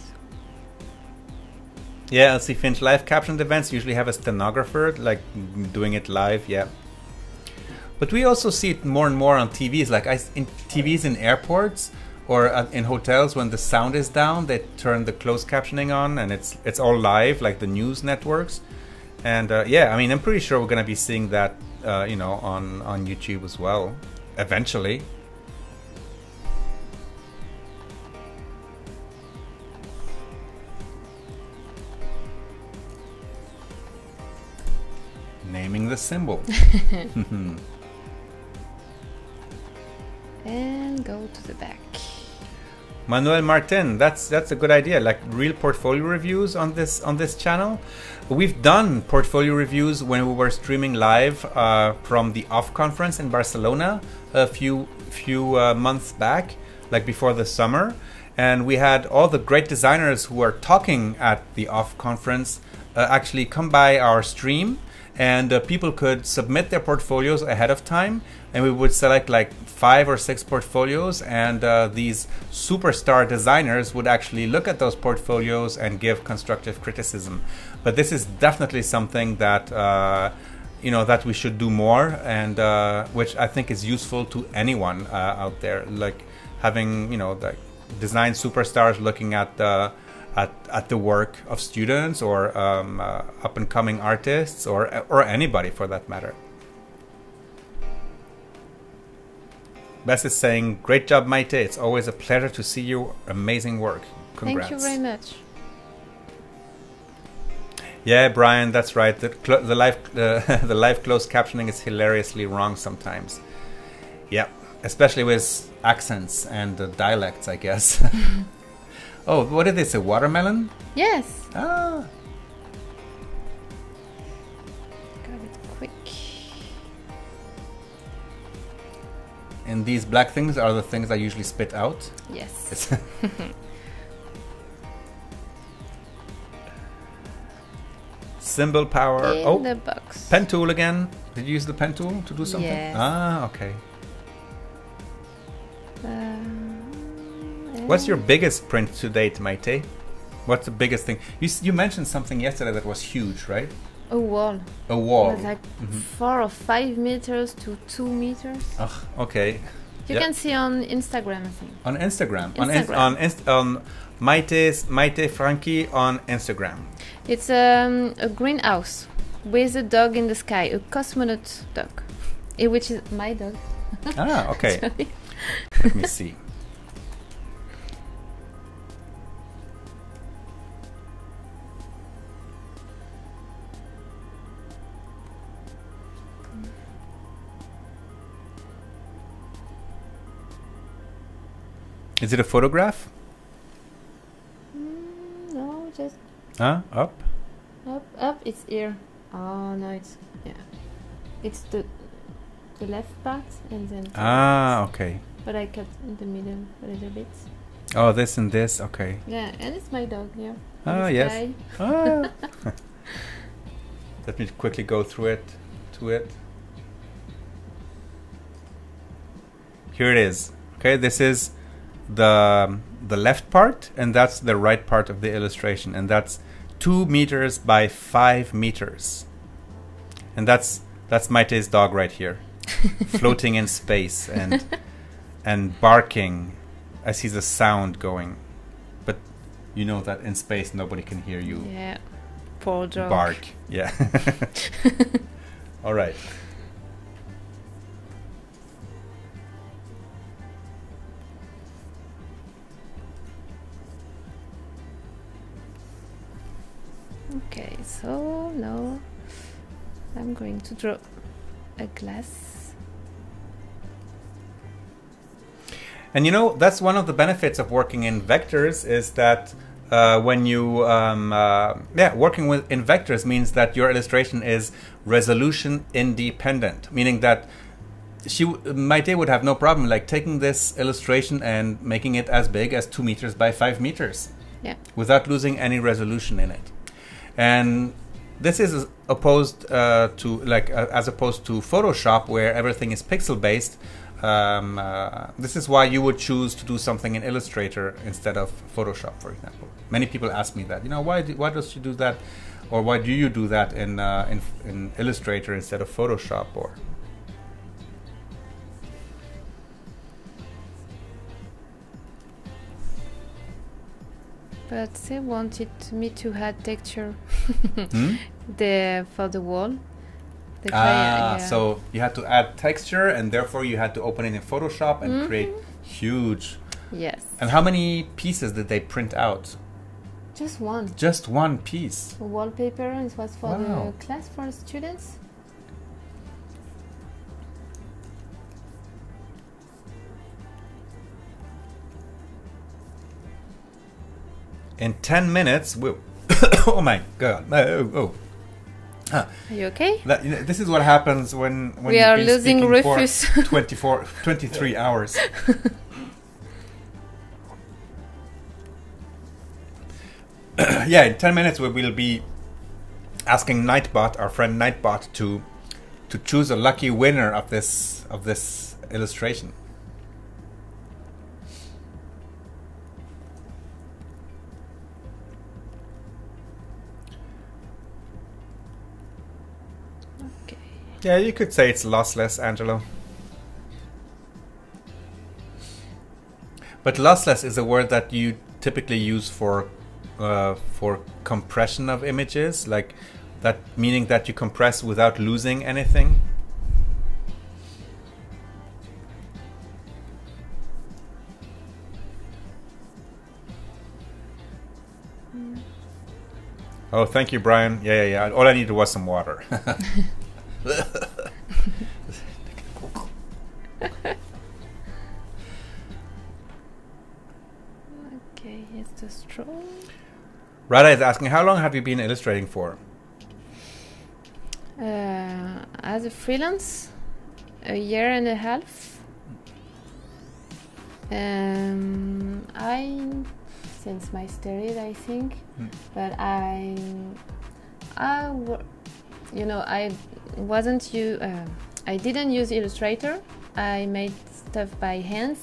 S1: Yeah, Elsie Finch, live captioned events usually have a stenographer like doing it live, yeah. But we also see it more and more on TVs, like in TVs in airports or in hotels when the sound is down, they turn the closed captioning on and it's all live, like the news networks. And yeah, I mean, I'm pretty sure we're going to be seeing that, on YouTube as well, eventually. Naming the symbol.
S2: And go to the back.
S1: Manuel Martin, that's a good idea. Like real portfolio reviews on this channel. We've done portfolio reviews when we were streaming live from the OFF conference in Barcelona a few months back, like before the summer, and we had all the great designers who were talking at the OFF conference actually come by our stream. And people could submit their portfolios ahead of time, and we would select like 5 or 6 portfolios, and these superstar designers would actually look at those portfolios and give constructive criticism. But this is definitely something that that we should do more, and which I think is useful to anyone out there, like having like design superstars looking at the at the work of students or up and coming artists or anybody for that matter. Bess is saying, "Great job, Maite. It's always a pleasure to see your amazing work. Congrats."
S2: Thank you very much.
S1: Yeah, Brian, that's right. The live closed captioning is hilariously wrong sometimes. Yeah, especially with accents and dialects, I guess. Oh, what is this? A watermelon?
S2: Yes.
S1: Ah.
S2: Got it quick.
S1: And these black things are the things I usually spit out.
S2: Yes.
S1: Symbol power.
S2: In the box.
S1: Pen tool again. Did you use the pen tool to do something?
S2: Yes.
S1: Ah, okay. What's your biggest print to date, Maite? What's the biggest thing? You mentioned something yesterday that was huge, right?
S2: A wall.
S1: A wall.
S2: It was like 4 or 5 meters to 2 meters.
S1: Oh, okay.
S2: You can see on Instagram, I think.
S1: On Instagram.
S2: Instagram.
S1: On Maite Frankie on Instagram.
S2: It's a greenhouse with a dog in the sky, a cosmonaut dog, which is my dog.
S1: Ah, okay.
S2: Actually.
S1: Let me see. Is it a photograph?
S2: No, just
S1: Huh? Up?
S2: up. It's here. Oh no, it's the left part and then.
S1: Ah, okay.
S2: But I cut in the middle a little bit.
S1: Oh, this and this. Okay.
S2: Yeah, and it's my dog here.
S1: Ah,
S2: This
S1: yes.
S2: guy.
S1: Ah. Let me quickly go through it. To it. Here it is. Okay, this is the left part, and that's the right part of the illustration, and that's 2 meters by 5 meters, and that's Maite's dog right here, floating in space and barking as he's a sound going, but you know that in space nobody can hear you.
S2: Yeah, poor dog.
S1: Bark. Yeah. All right.
S2: Okay, so now I'm going to draw a glass.
S1: And you know, that's one of the benefits of working in vectors is that when you working in vectors means that your illustration is resolution independent, meaning that Maite would have no problem like taking this illustration and making it as big as 2 meters by 5 meters, without losing any resolution in it. And this is opposed as opposed to Photoshop, where everything is pixel based. This is why you would choose to do something in Illustrator instead of Photoshop, for example. Many people ask me that. You know, why does she do that, or why do you do that in Illustrator instead of Photoshop? Or
S2: But they wanted me to add texture for the wall. The clay,
S1: so you had to add texture, and therefore you had to open it in Photoshop and create huge.
S2: Yes.
S1: And how many pieces did they print out?
S2: Just one.
S1: Just one piece.
S2: A wallpaper, and it was for
S1: Wow.
S2: the class for the students.
S1: In 10 minutes, oh my god!
S2: Are you okay?
S1: This is what happens when
S2: we
S1: you've
S2: are
S1: been
S2: losing
S1: speaking for
S2: Rufus.
S1: 23 hours. Yeah, in 10 minutes we will be asking Nightbot, our friend Nightbot, to choose a lucky winner of this illustration.
S2: Okay.
S1: Yeah, you could say it's lossless, Angelo. But lossless is a word that you typically use for for compression of images, like that, meaning that you compress without losing anything? Oh, thank you, Brian. Yeah. All I needed was some water.
S2: Okay, here's the straw.
S1: Radha is asking, how long have you been illustrating for?
S2: As a freelance, a year and a half. Since my studies, I think, but I didn't use Illustrator. I made stuff by hands.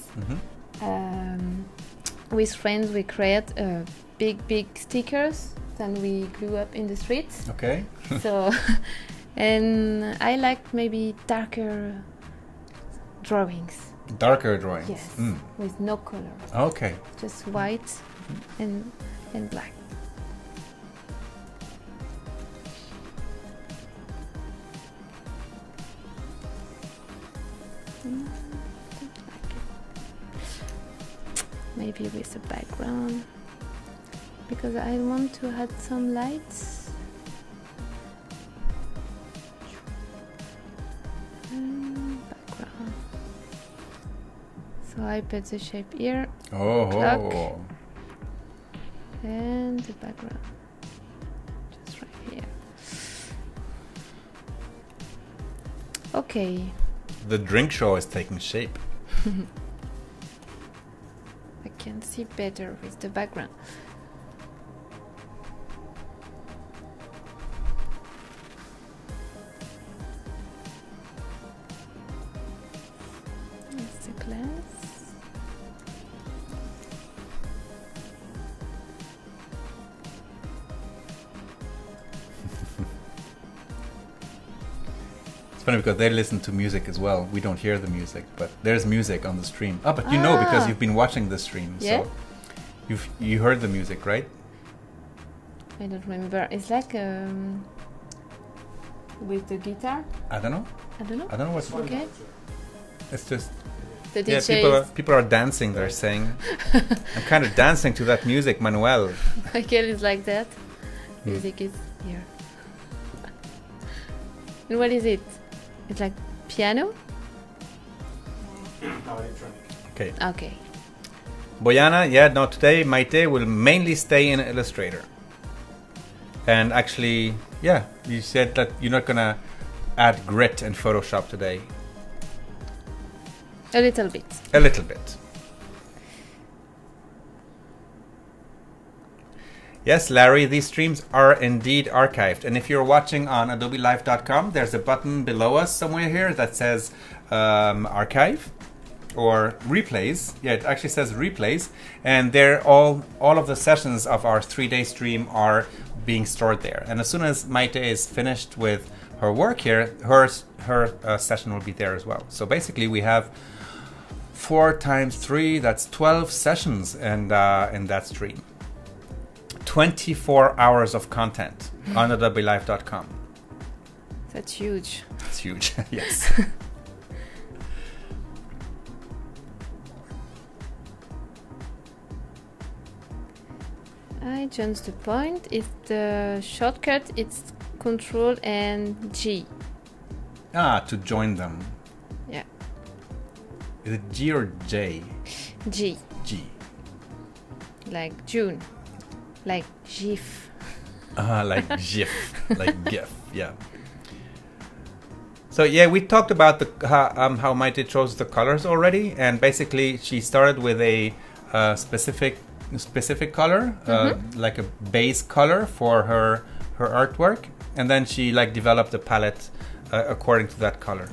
S2: With friends, we create big stickers, then we glue up in the streets.
S1: Okay.
S2: So, and I like maybe darker drawings.
S1: Darker drawings.
S2: Yes, with no color.
S1: Okay.
S2: Just white and black. Maybe with a background, because I want to add some lights. Background. So I put the shape here. Clock. And the background just right here. Okay.
S1: The drink show is taking shape.
S2: I can see better with the background. That's the glass.
S1: Funny because they listen to music as well. We don't hear the music, but there's music on the stream. Oh, but you know because you've been watching the stream,
S2: yeah.
S1: So you heard the music, right?
S2: I don't remember. It's like with the guitar.
S1: I don't know.
S2: I don't know
S1: what's
S2: okay.
S1: It's just
S2: the DJ.
S1: Yeah, people are dancing. They're saying, "I'm kind of dancing to that music, Manuel."
S2: Michael is like that. Music is here. And what is it? It's like piano?
S1: Okay.
S2: Okay.
S1: Boyana, yeah, no, today Maite will mainly stay in Illustrator. And actually, yeah, you said that you're not gonna add grit in Photoshop today.
S2: A little bit.
S1: A little bit. Yes, Larry, these streams are indeed archived. And if you're watching on adobelive.com, there's a button below us somewhere here that says archive or replays. Yeah, it actually says replays. And they're all of the sessions of our 3-day stream are being stored there. And as soon as Maite is finished with her work here, her session will be there as well. So basically we have 4 times 3, that's 12 sessions in that stream. 24 hours of content on adobelive.com.
S2: That's huge.
S1: It's huge, yes.
S2: I changed the point. It's the shortcut. It's Control and G.
S1: To join them.
S2: Yeah.
S1: Is it G or J?
S2: G.
S1: G.
S2: Like June. Like GIF.
S1: Like GIF. Like GIF, yeah. So yeah, we talked about how Maite chose the colors already, and basically she started with a specific color, like a base color for her artwork, and then she like developed a palette according to that color.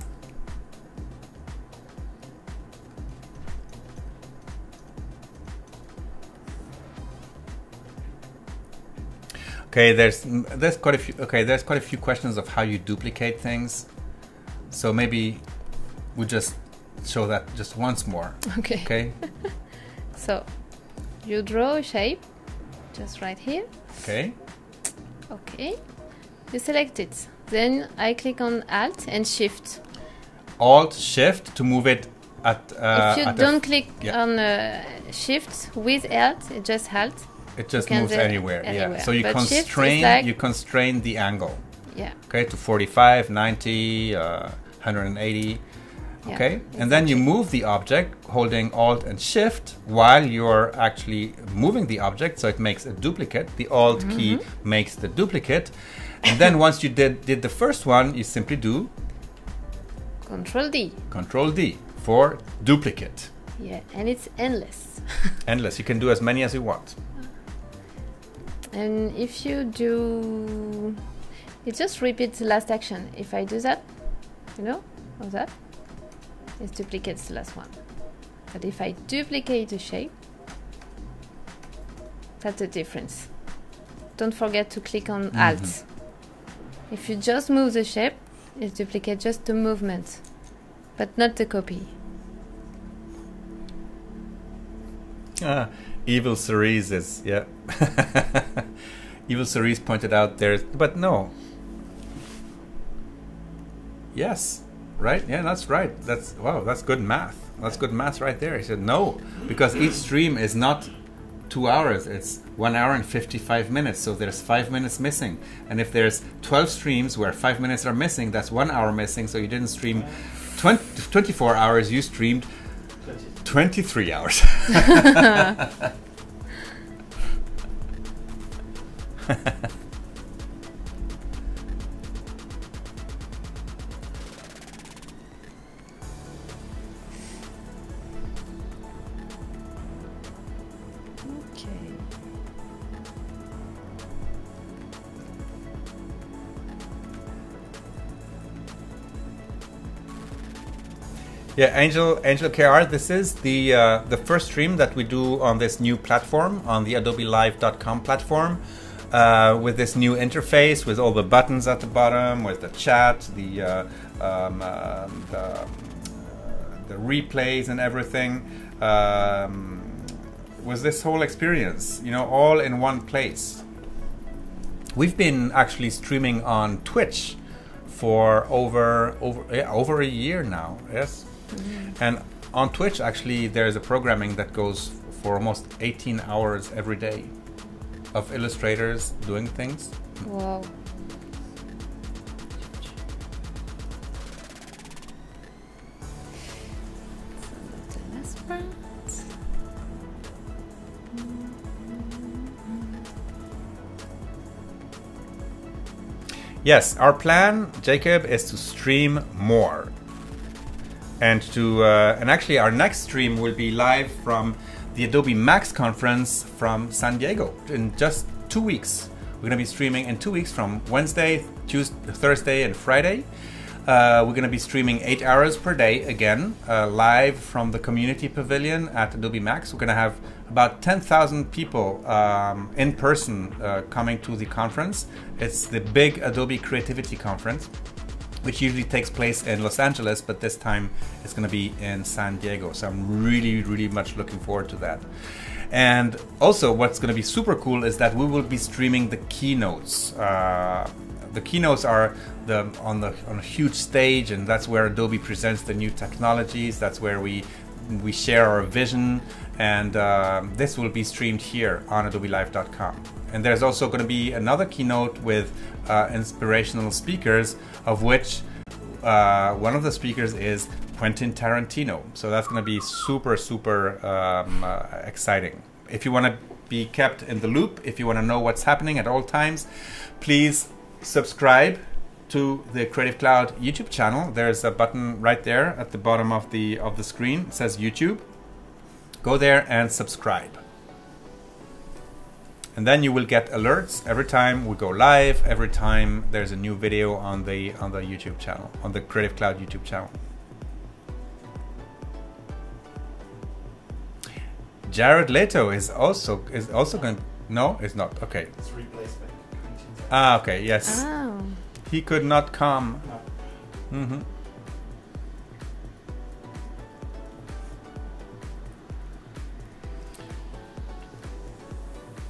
S1: Okay, there's quite a few. Okay, there's quite a few questions of how you duplicate things. So maybe we just show that just once more.
S2: Okay.
S1: Okay.
S2: So you draw a shape. just right here.
S1: Okay.
S2: Okay. You select it. Then I click on Alt and Shift.
S1: Alt Shift to move it at.
S2: If you
S1: at
S2: don't click
S1: yeah.
S2: on Shift with Alt, it just Alt.
S1: It just
S2: can
S1: moves
S2: do
S1: anywhere. Yeah.
S2: anywhere.
S1: So you
S2: But shift is
S1: constrain.
S2: like-
S1: You constrain the angle.
S2: Yeah.
S1: Okay, to 45, 90, 180.
S2: Yeah,
S1: Okay, and then you move the object holding Alt and Shift while you're actually moving the object, so it makes a duplicate. The Alt key makes the duplicate, and then once you did the first one, you simply do
S2: Control D.
S1: Control D for duplicate.
S2: Yeah, and it's endless.
S1: Endless. You can do as many as you want.
S2: And if you do, it just repeats the last action. If I do that, you know, or that, it duplicates the last one. But if I duplicate the shape, that's the difference. Don't forget to click on Alt. If you just move the shape, it duplicates just the movement, but not the copy.
S1: Evil Cerise is, yeah. Evil Cerise pointed out there's, but no. Yes, right? Yeah, that's right. That's, wow, that's good math. That's good math right there. He said no, because each stream is not 2 hours, it's 1 hour and 55 minutes, so there's 5 minutes missing. And if there's 12 streams where 5 minutes are missing, that's 1 hour missing, so you didn't stream 24 hours, you streamed 23 hours. Yeah, Angel KR, this is the first stream that we do on this new platform, on the AdobeLive.com platform, with this new interface, with all the buttons at the bottom, with the chat, the replays and everything. Was this whole experience, you know, all in one place. We've been actually streaming on Twitch for over a year now. Yes. And on Twitch, actually, there's a programming that goes for almost 18 hours every day of illustrators doing things.
S2: Wow. So the last part.
S1: Yes, our plan, Jacob, is to stream more. And to and actually our next stream will be live from the Adobe Max conference from San Diego in just 2 weeks. We're going to be streaming in 2 weeks from Wednesday, Tuesday, Thursday, and Friday. We're going to be streaming 8 hours per day again, live from the community pavilion at Adobe Max. We're going to have about 10,000 people in person coming to the conference. It's the big Adobe Creativity Conference, which usually takes place in Los Angeles, but this time it's going to be in San Diego. So I'm really much looking forward to that. And also what's going to be super cool is that we will be streaming the keynotes. The keynotes are on a huge stage, and that's where Adobe presents the new technologies. That's where we share our vision, and this will be streamed here on AdobeLive.com. And there's also going to be another keynote with inspirational speakers, of which one of the speakers is Quentin Tarantino. So that's going to be super exciting. If you want to be kept in the loop, if you want to know what's happening at all times, please subscribe to the Creative Cloud YouTube channel. There's a button right there at the bottom of the screen. It says YouTube. Go there and subscribe. And then you will get alerts every time we go live, every time there's a new video on the YouTube channel, on the Creative Cloud YouTube channel. Jared Leto is also going. No, it's not. Okay.
S3: It's replaced by Quentin.
S1: Ah, okay. Yes.
S2: Oh.
S1: He could not come.
S3: No.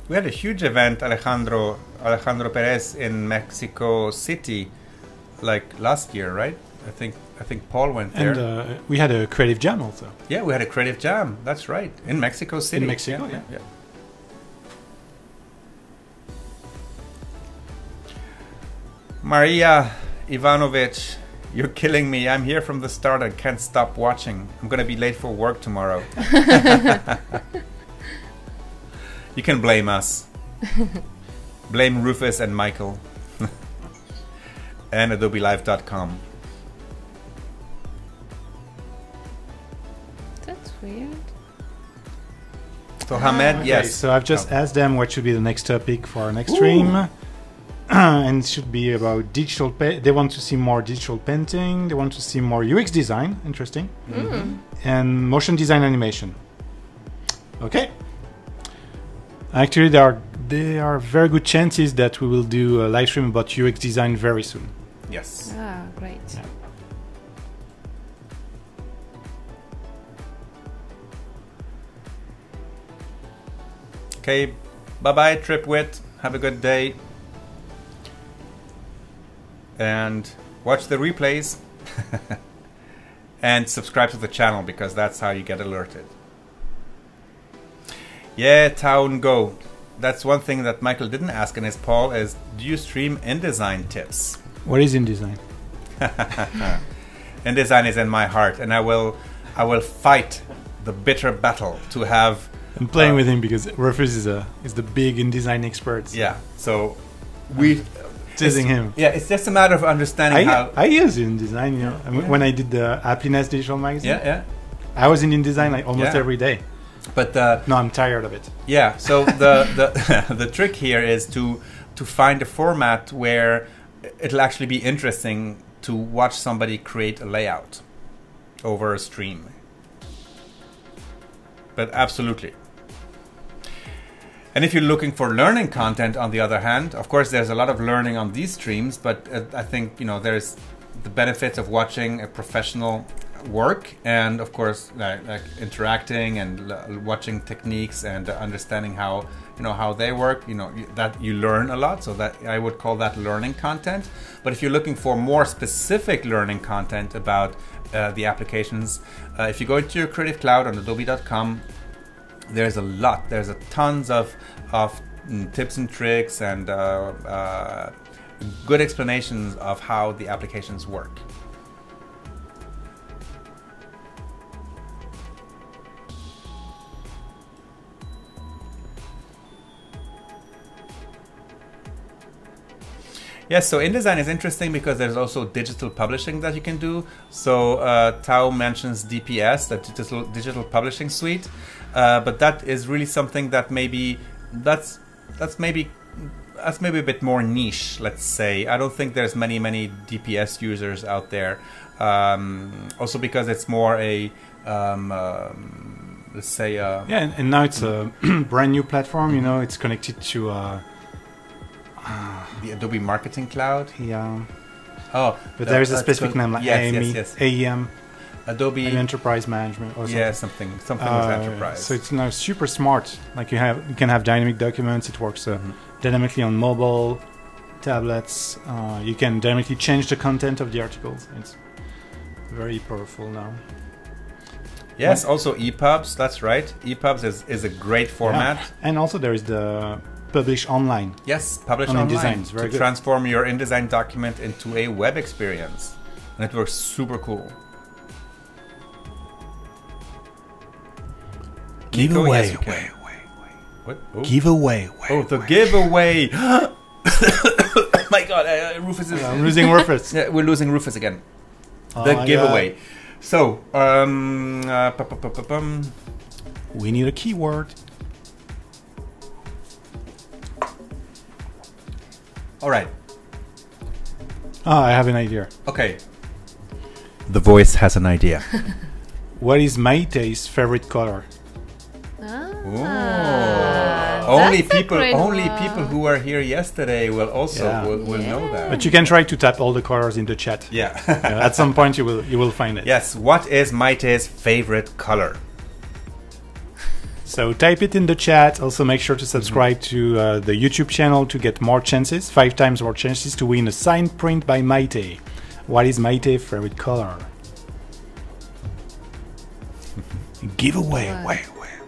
S1: We had a huge event, Alejandro Perez in Mexico City, like last year, right? I think Paul went there.
S3: And we had a creative jam also.
S1: Yeah, we had a creative jam. That's right, in Mexico City.
S3: In Mexico, yeah.
S1: Maria Ivanovich, you're killing me. I'm here from the start. I can't stop watching. I'm going to be late for work tomorrow. You can blame us. Blame Rufus and Michael. And AdobeLive.com.
S2: That's weird.
S1: So Hamed,
S3: Okay,
S1: yes.
S3: so I've just asked them what should be the next topic for our next stream. And it should be about digital. They want to see more digital painting. They want to see more UX design. Interesting. And motion design animation. Okay. Actually, there are very good chances that we will do a live stream about UX design very soon.
S1: Yes.
S2: Ah, great.
S3: Yeah.
S1: Okay. Bye-bye, Tripwit. Have a good day. And watch the replays. And subscribe to the channel because that's how you get alerted. Yeah, Town Go. That's one thing that Michael didn't ask in his poll is, do you stream InDesign tips?
S3: What is InDesign?
S1: InDesign is in my heart, and I will fight the bitter battle to have.
S3: I'm playing with him because Rufus is the big InDesign expert.
S1: Yeah, so we
S3: teasing him.
S1: Yeah, it's just a matter of understanding how.
S3: I use InDesign. You know, when I did the Happiness Digital Magazine.
S1: Yeah.
S3: I was in InDesign like almost every day.
S1: But
S3: no, I'm tired of it.
S1: Yeah. So the the trick here is to find a format where it'll actually be interesting to watch somebody create a layout over a stream. But absolutely. And if you're looking for learning content, on the other hand, of course, there's a lot of learning on these streams. But I think there's the benefits of watching a professional work, and of course like interacting and watching techniques and understanding how they work, that you learn a lot, so that I would call that learning content. But if you're looking for more specific learning content about the applications, if you go into your Creative Cloud on adobe.com, there's a tons of tips and tricks and good explanations of how the applications work. Yes, so InDesign is interesting because there's also digital publishing that you can do. So Tao mentions DPS, the digital publishing suite, but that is really something that that's maybe a bit more niche. Let's say I don't think there's many DPS users out there. Also because it's more a let's say
S3: and now it's a brand new platform. It's connected to.
S1: The Adobe Marketing Cloud.
S3: Yeah.
S1: Oh,
S3: but there is a specific name like AEM.
S1: Adobe
S3: Enterprise Management. Or
S1: something with enterprise.
S3: So it's now super smart. Like you can have dynamic documents. It works dynamically on mobile, tablets. You can dynamically change the content of the articles. It's very powerful now.
S1: Yes, also EPUBs. That's right. EPUBs is a great format.
S3: Yeah. And also there is the Publish Online.
S1: Yes, Publish Online. To transform your InDesign document into a web experience. And it works super cool.
S3: Giveaway.
S1: Yes, what? Oh.
S3: Giveaway.
S1: Oh, the giveaway. My God, Rufus is...
S3: I'm losing Rufus.
S1: Yeah, we're losing Rufus again. The giveaway. God. So,
S3: we need a keyword.
S1: All right.
S3: I have an idea.
S1: Okay. The voice has an idea.
S3: What is Maite's favorite color?
S1: Only people who were here yesterday will also will know that.
S3: But you can try to type all the colors in the chat.
S1: Yeah.
S3: At some point you will find it.
S1: Yes. What is Maite's favorite color?
S3: So type it in the chat. Also make sure to subscribe to the YouTube channel to get more chances, 5 times more chances to win a signed print by Maite. What is Maite's favorite color? Giveaway. Wait.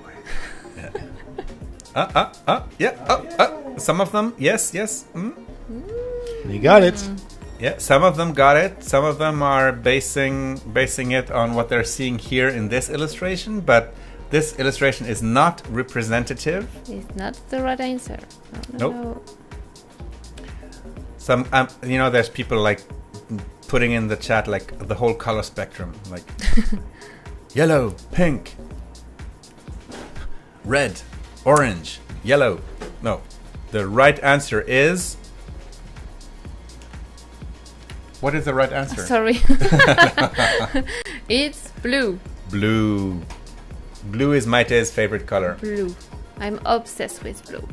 S1: Yeah. Some of them, yes.
S3: You got it.
S1: Yeah, some of them got it. Some of them are basing it on what they're seeing here in this illustration, but this illustration is not representative.
S2: It's not the right answer.
S1: Nope.
S2: No.
S1: Some, there's people like putting in the chat like the whole color spectrum, like yellow, pink, red, orange, yellow. No, the right answer is. What is the right answer?
S2: Sorry. It's blue.
S1: Blue. Blue is Maite's favorite color.
S2: Blue. I'm obsessed with blue.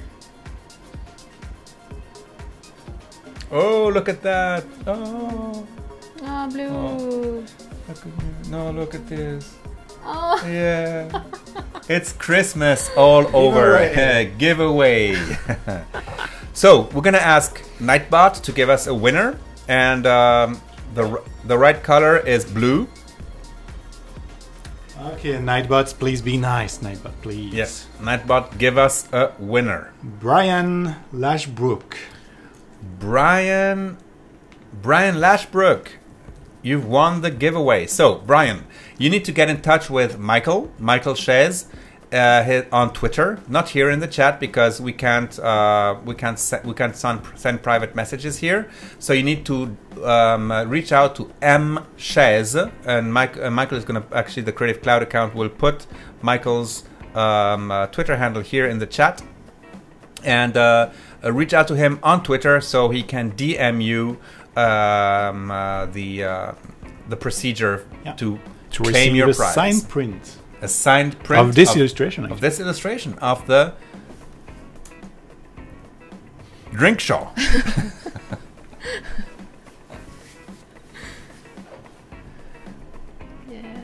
S1: Oh, look at that. Oh.
S2: Oh, blue.
S1: Oh. No, look at this.
S2: Oh.
S1: Yeah. It's Christmas all over. Giveaway. So, we're going to ask Nightbot to give us a winner. And the right color is blue.
S3: Okay, Nightbots, please be nice. Nightbot, please.
S1: Yes, Nightbot, give us a winner.
S3: Brian Lashbrook.
S1: Brian Lashbrook, you've won the giveaway. So, Brian, you need to get in touch with Michael Shays on Twitter. Not here in the chat because we can't send private messages here. So you need to reach out to M Shays, and Michael is going to actually, the Creative Cloud account will put Michael's Twitter handle here in the chat, and reach out to him on Twitter so he can DM you the procedure to claim your prize.
S3: Signed print.
S1: A signed print
S3: of this illustration.
S1: Of this illustration of the drink show.
S2: Yeah.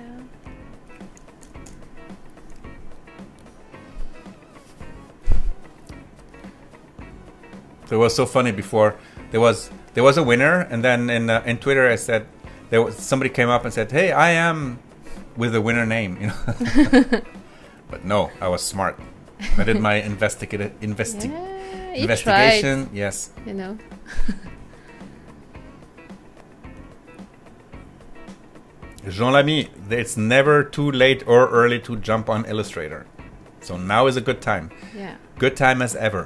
S1: It was so funny before. There was a winner, and then in Twitter I said somebody came up and said, "Hey, I am." With a winner name, But no, I was smart. I did my investigation.
S2: Tried,
S1: yes. Jean Lamy, it's never too late or early to jump on Illustrator. So now is a good time.
S2: Yeah.
S1: Good time as ever.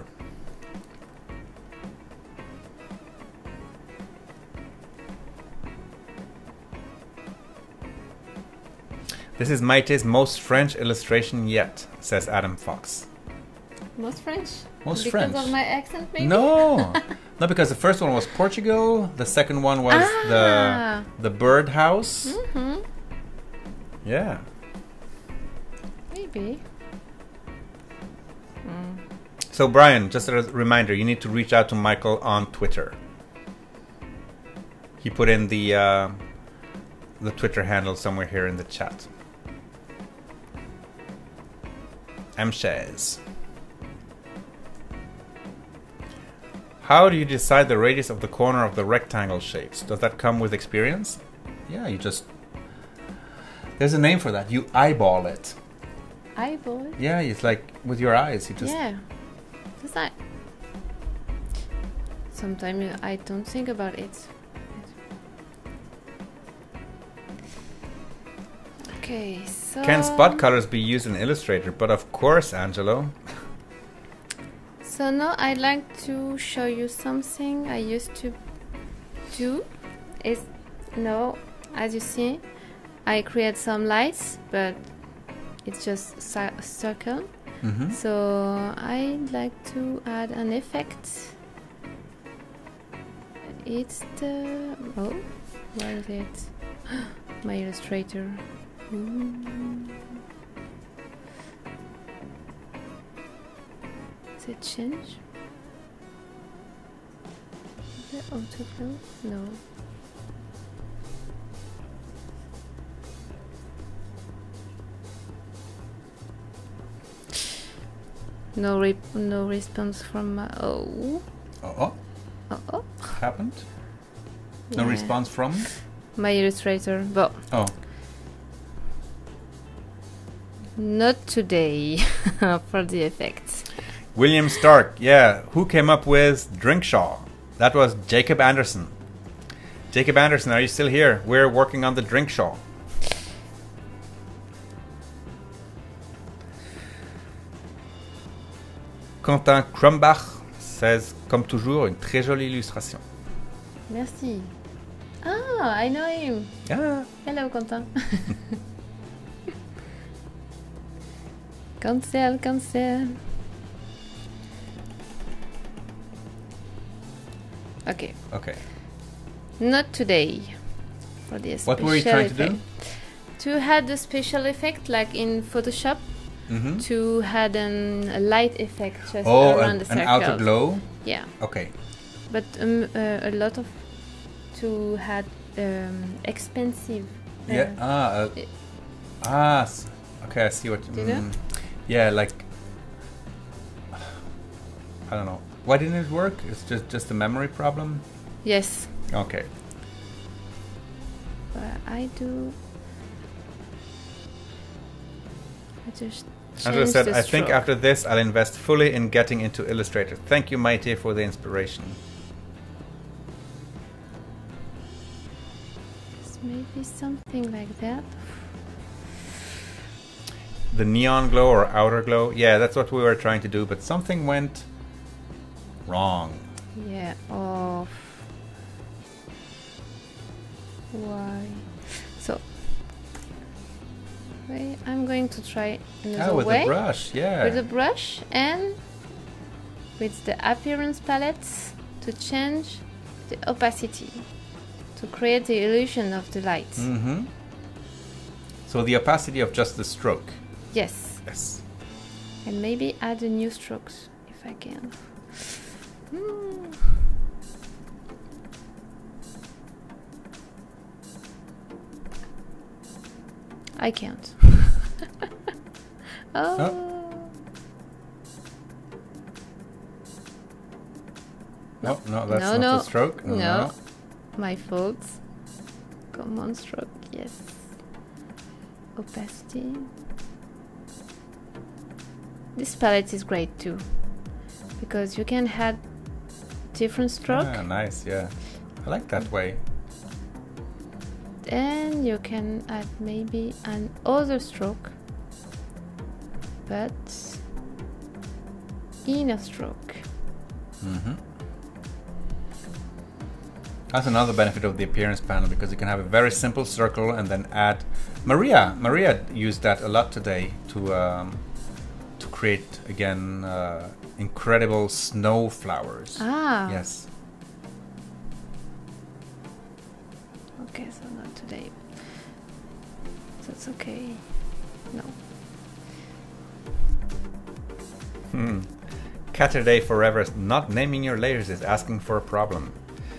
S1: This is Maite's most French illustration yet, says Adam Fox.
S2: Most French?
S1: Most French.
S2: Because of my accent, maybe?
S1: No. No, because the first one was Portugal, the second one was the bird house.
S2: Mm-hmm.
S1: Yeah.
S2: Maybe.
S1: So Brian, just a reminder, you need to reach out to Michael on Twitter. He put in the Twitter handle somewhere here in the chat. Mshez. How do you decide the radius of the corner of the rectangle shapes? Does that come with experience? Yeah, you just... There's a name for that. You eyeball it.
S2: Eyeball?
S1: Yeah, it's like with your eyes. You just...
S2: Yeah. Just like... Sometimes I don't think about it. Okay, so...
S1: Can spot colors be used in Illustrator? But of course, Angelo.
S2: So now I'd like to show you something I used to do. Is now, as you see, I create some lights, but it's just a circle.
S1: Mm-hmm.
S2: So I'd like to add an effect. It's the... Oh, where is it? My Illustrator. Does it change? The autoflow? No. No response from. Oh.
S1: Oh,
S2: Oh.
S1: happened? No
S2: Yeah.
S1: response from?
S2: My Illustrator. But
S1: Oh,
S2: not today for the effects.
S1: William Stark. Yeah, who came up with Drinkshaw? That was Jacob Anderson. Jacob Anderson, are you still here? We're working on the Drinkshaw. Quentin Crumbach says, comme toujours, une très jolie illustration.
S2: Merci. Ah, I know him.
S1: Ah,
S2: Hello, Quentin. Cancel. Okay.
S1: okay.
S2: Not today. For the
S1: What were you
S2: special
S1: trying to do?
S2: effect. To add a special effect like in Photoshop,
S1: Mm-hmm.
S2: to add a light effect just
S1: Oh,
S2: around the
S1: an
S2: circle.
S1: outer glow.
S2: Yeah,
S1: Okay.
S2: but a lot of to add expensive.
S1: Yeah. Okay, I see what.
S2: Do you know?
S1: Yeah, like I don't know. Why didn't it work? It's just a memory problem.
S2: Yes,
S1: Okay.
S2: but I do. I just.
S1: Andrew
S2: change
S1: said,
S2: the
S1: "I think
S2: stroke.
S1: after this, I'll invest fully in getting into Illustrator. Thank you, Maite, for the inspiration."
S2: Maybe something like that.
S1: The neon glow or outer glow. Yeah, that's what we were trying to do, but something went wrong.
S2: Yeah. Oh. Why? So. Wait, I'm going to try another
S1: with
S2: way.
S1: the brush. Yeah.
S2: With the brush and with the appearance palettes to change the opacity to create the illusion of the light.
S1: Mm-hmm. So the opacity of just the stroke.
S2: Yes,
S1: Yes.
S2: and maybe add a new strokes if I can. I can't. Oh.
S1: No, that's
S2: No,
S1: not
S2: no.
S1: the stroke.
S2: No. My fault. Come on, stroke. Yes. Opacity. This palette is great too, because you can add different stroke,
S1: Ah, nice. Yeah. I like that way.
S2: and you can add maybe an other stroke, but inner stroke.
S1: Mm-hmm. That's another benefit of the appearance panel, because you can have a very simple circle and then add. Maria used that a lot today to create again incredible snow flowers.
S2: Ah.
S1: Yes.
S2: Okay, so not today. That's okay. No.
S1: Catterday Forever, not naming your layers is asking for a problem.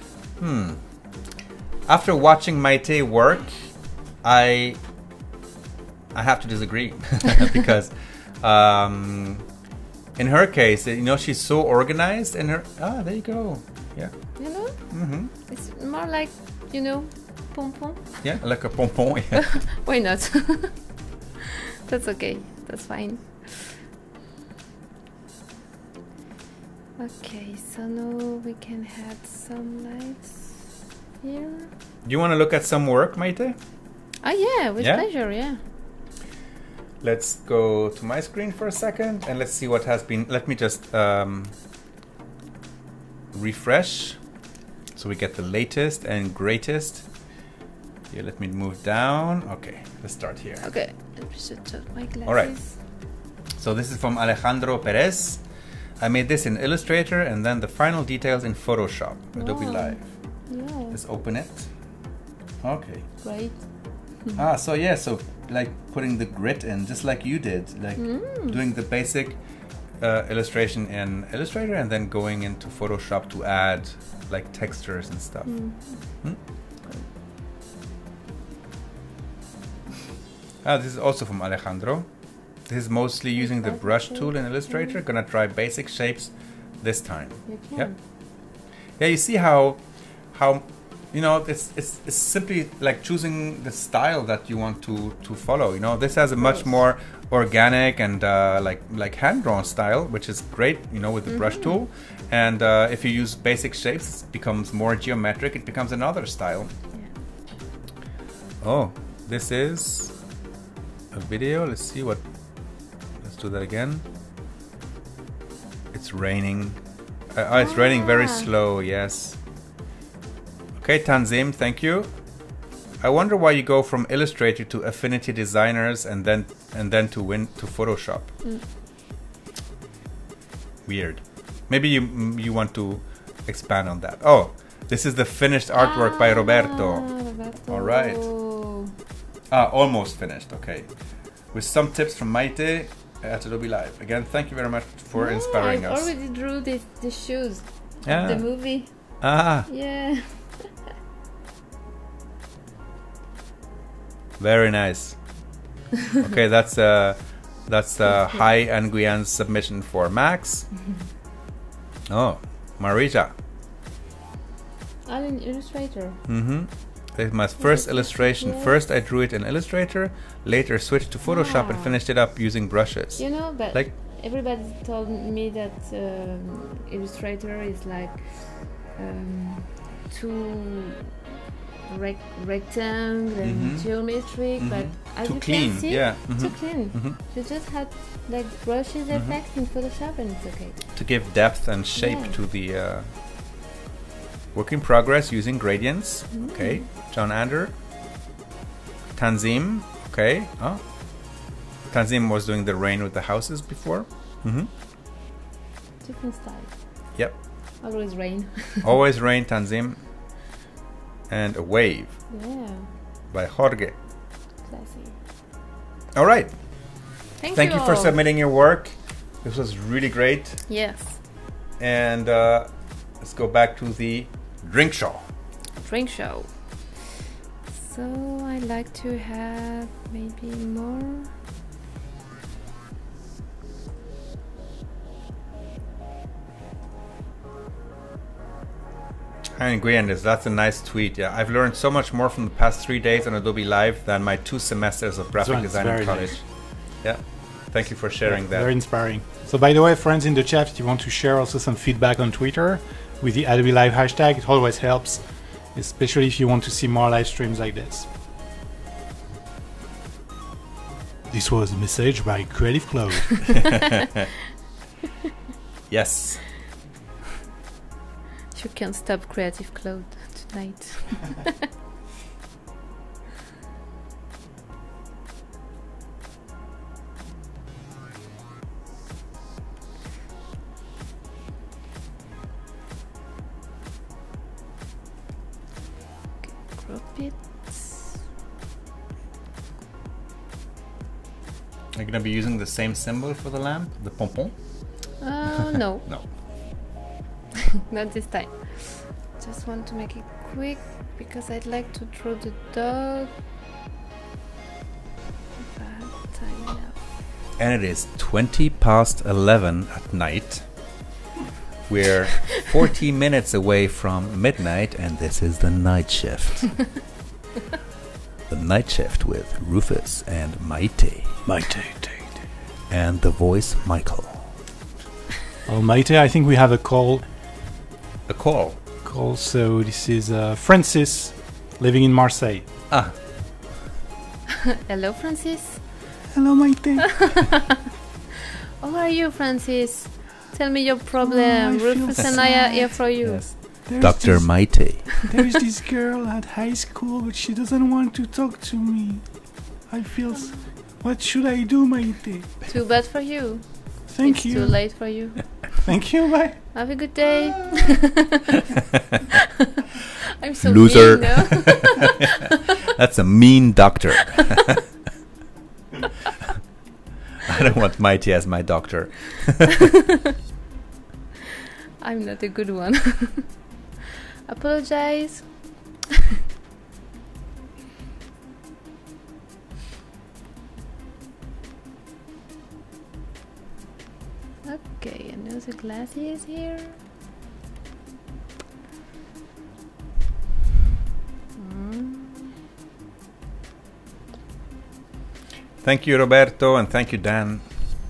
S1: After watching Maite work, I have to disagree because in her case, she's so organized and her there you go. Yeah.
S2: You know?
S1: Mm-hmm.
S2: It's more like, pom-pom.
S1: Yeah, like a pompon. Yeah.
S2: Why not? That's okay. That's fine. Okay, so now we can add some lights here.
S1: Do you want to look at some work, Maite?
S2: Oh yeah, with
S1: Yeah?
S2: pleasure, yeah.
S1: Let's go to my screen for a second and let's see what has been. Let me just refresh so we get the latest and greatest. Here, let me move down. Okay, let's start here.
S2: Okay, let me just adjust my glasses.
S1: All right. So this is from Alejandro Perez. I made this in Illustrator and then the final details in Photoshop, Adobe
S2: Wow.
S1: Live.
S2: Yeah,
S1: Let's open it. Okay.
S2: great.
S1: So like putting the grit in, just like you did, like doing the basic illustration in Illustrator and then going into Photoshop to add like textures and stuff. This is also from Alejandro. This is mostly using the brush tool in Illustrator. Gonna try basic shapes this time.
S2: You can.
S1: Yep. Yeah, you see how you know it's simply like choosing the style that you want to follow. You know, this has a much more organic and like hand drawn style, which is great. You know, with the brush tool, and if you use basic shapes, it becomes more geometric. It becomes another style.
S2: Yeah.
S1: Oh, this is a video. Let's see what. Let's do that again. It's raining. It's raining very slow. Yes. Okay, Tanzim, thank you. I wonder why you go from Illustrator to Affinity Designers and then to Photoshop. Weird. Maybe you want to expand on that. Oh, this is the finished artwork by Roberto. All right. Almost finished. Okay. With some tips from Maite at Adobe Live. Again, thank you very much for inspiring us.
S2: I already drew the shoes
S1: Yeah.
S2: of the movie. Yeah.
S1: Very nice. Okay, that's Hai Nguyen's submission for Max. Oh, Marija.
S2: I'm an illustrator.
S1: That's my first illustration.
S2: Yes.
S1: First I drew it in Illustrator, later switched to Photoshop and finished it up using brushes.
S2: You know, but
S1: Like-
S2: everybody told me that Illustrator is like too rectangle and geometric, but as
S1: Too
S2: you
S1: clean,
S2: can see,
S1: yeah.
S2: too clean. You just had like brushes effects in Photoshop and it's okay.
S1: To give depth and shape
S2: Yeah.
S1: to the work in progress using gradients. Okay, John Ander. Tanzim. Okay. Oh. Tanzim was doing the rain with the houses before.
S2: Different style.
S1: Yep.
S2: Always rain.
S1: Always rain, Tanzim. And A Wave
S2: Yeah.
S1: by Jorge.
S2: Classy.
S1: All right.
S2: Thank
S1: you for
S2: all.
S1: submitting your work. This was really great.
S2: Yes.
S1: And let's go back to the drink show.
S2: Drink show. So I like to have maybe more.
S1: I agree on this. That's a nice tweet. Yeah, I've learned so much more from the past 3 days on Adobe Live than my 2 semesters of graphic
S3: That's
S1: design in
S3: very
S1: college.
S3: nice.
S1: Yeah. Thank you for sharing that.
S3: Very inspiring. So by the way, friends in the chat, if you want to share also some feedback on Twitter with the Adobe Live hashtag, it always helps, especially if you want to see more live streams like this. This was a message by Creative Cloud.
S1: Yes.
S2: You can't stop Creative Cloud tonight. Crop it.
S1: Are you going to be using the same symbol for the lamp? The pompon?
S2: No,
S1: No.
S2: not this time. Just want to make it quick because I'd like to draw the dog. If I have time enough.
S1: And it is 20 past 11 at night. We're 40 minutes away from midnight, and this is the night shift. The night shift with Rufus and Maite. And the voice Michael.
S3: Oh, Maite, I think we have a call.
S1: A call.
S3: So this is Francis, living in Marseille.
S1: Ah,
S2: Hello, Francis.
S3: Hello, Maite.
S2: How are you, Francis? Tell me your
S3: Oh, I
S2: problem.
S3: feel
S2: Rufus and I are here
S3: sad.
S2: for you.
S1: yes.
S3: There's
S1: Dr.
S3: this-
S1: Maite.
S3: There's this girl at high school, but she doesn't want to talk to me. I feel... What should I do, Maite?
S2: Too bad for you.
S3: Thank
S2: It's
S3: you.
S2: too late for you.
S3: Thank you, bye.
S2: Have a good day. I'm so
S1: Loser.
S2: mean, no?
S1: That's a mean doctor. I don't want Maite as my doctor.
S2: I'm not a good one. Apologize. Okay, and those glasses here.
S1: Thank you, Roberto, and thank you, Dan.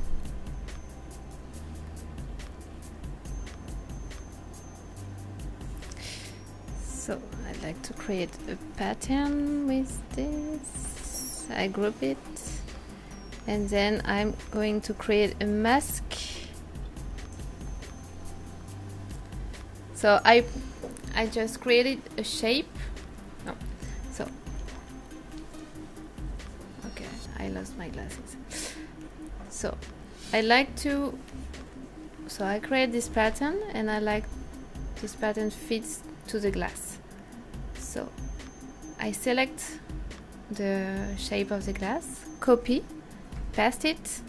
S2: So I'd like to create a pattern with this. I group it, and then I'm going to create a mask. So I just created a shape. No, so okay, I lost my glasses. So I like to. So I create this pattern, and I like this pattern fits to the glass. So I select the shape of the glass, copy, paste it,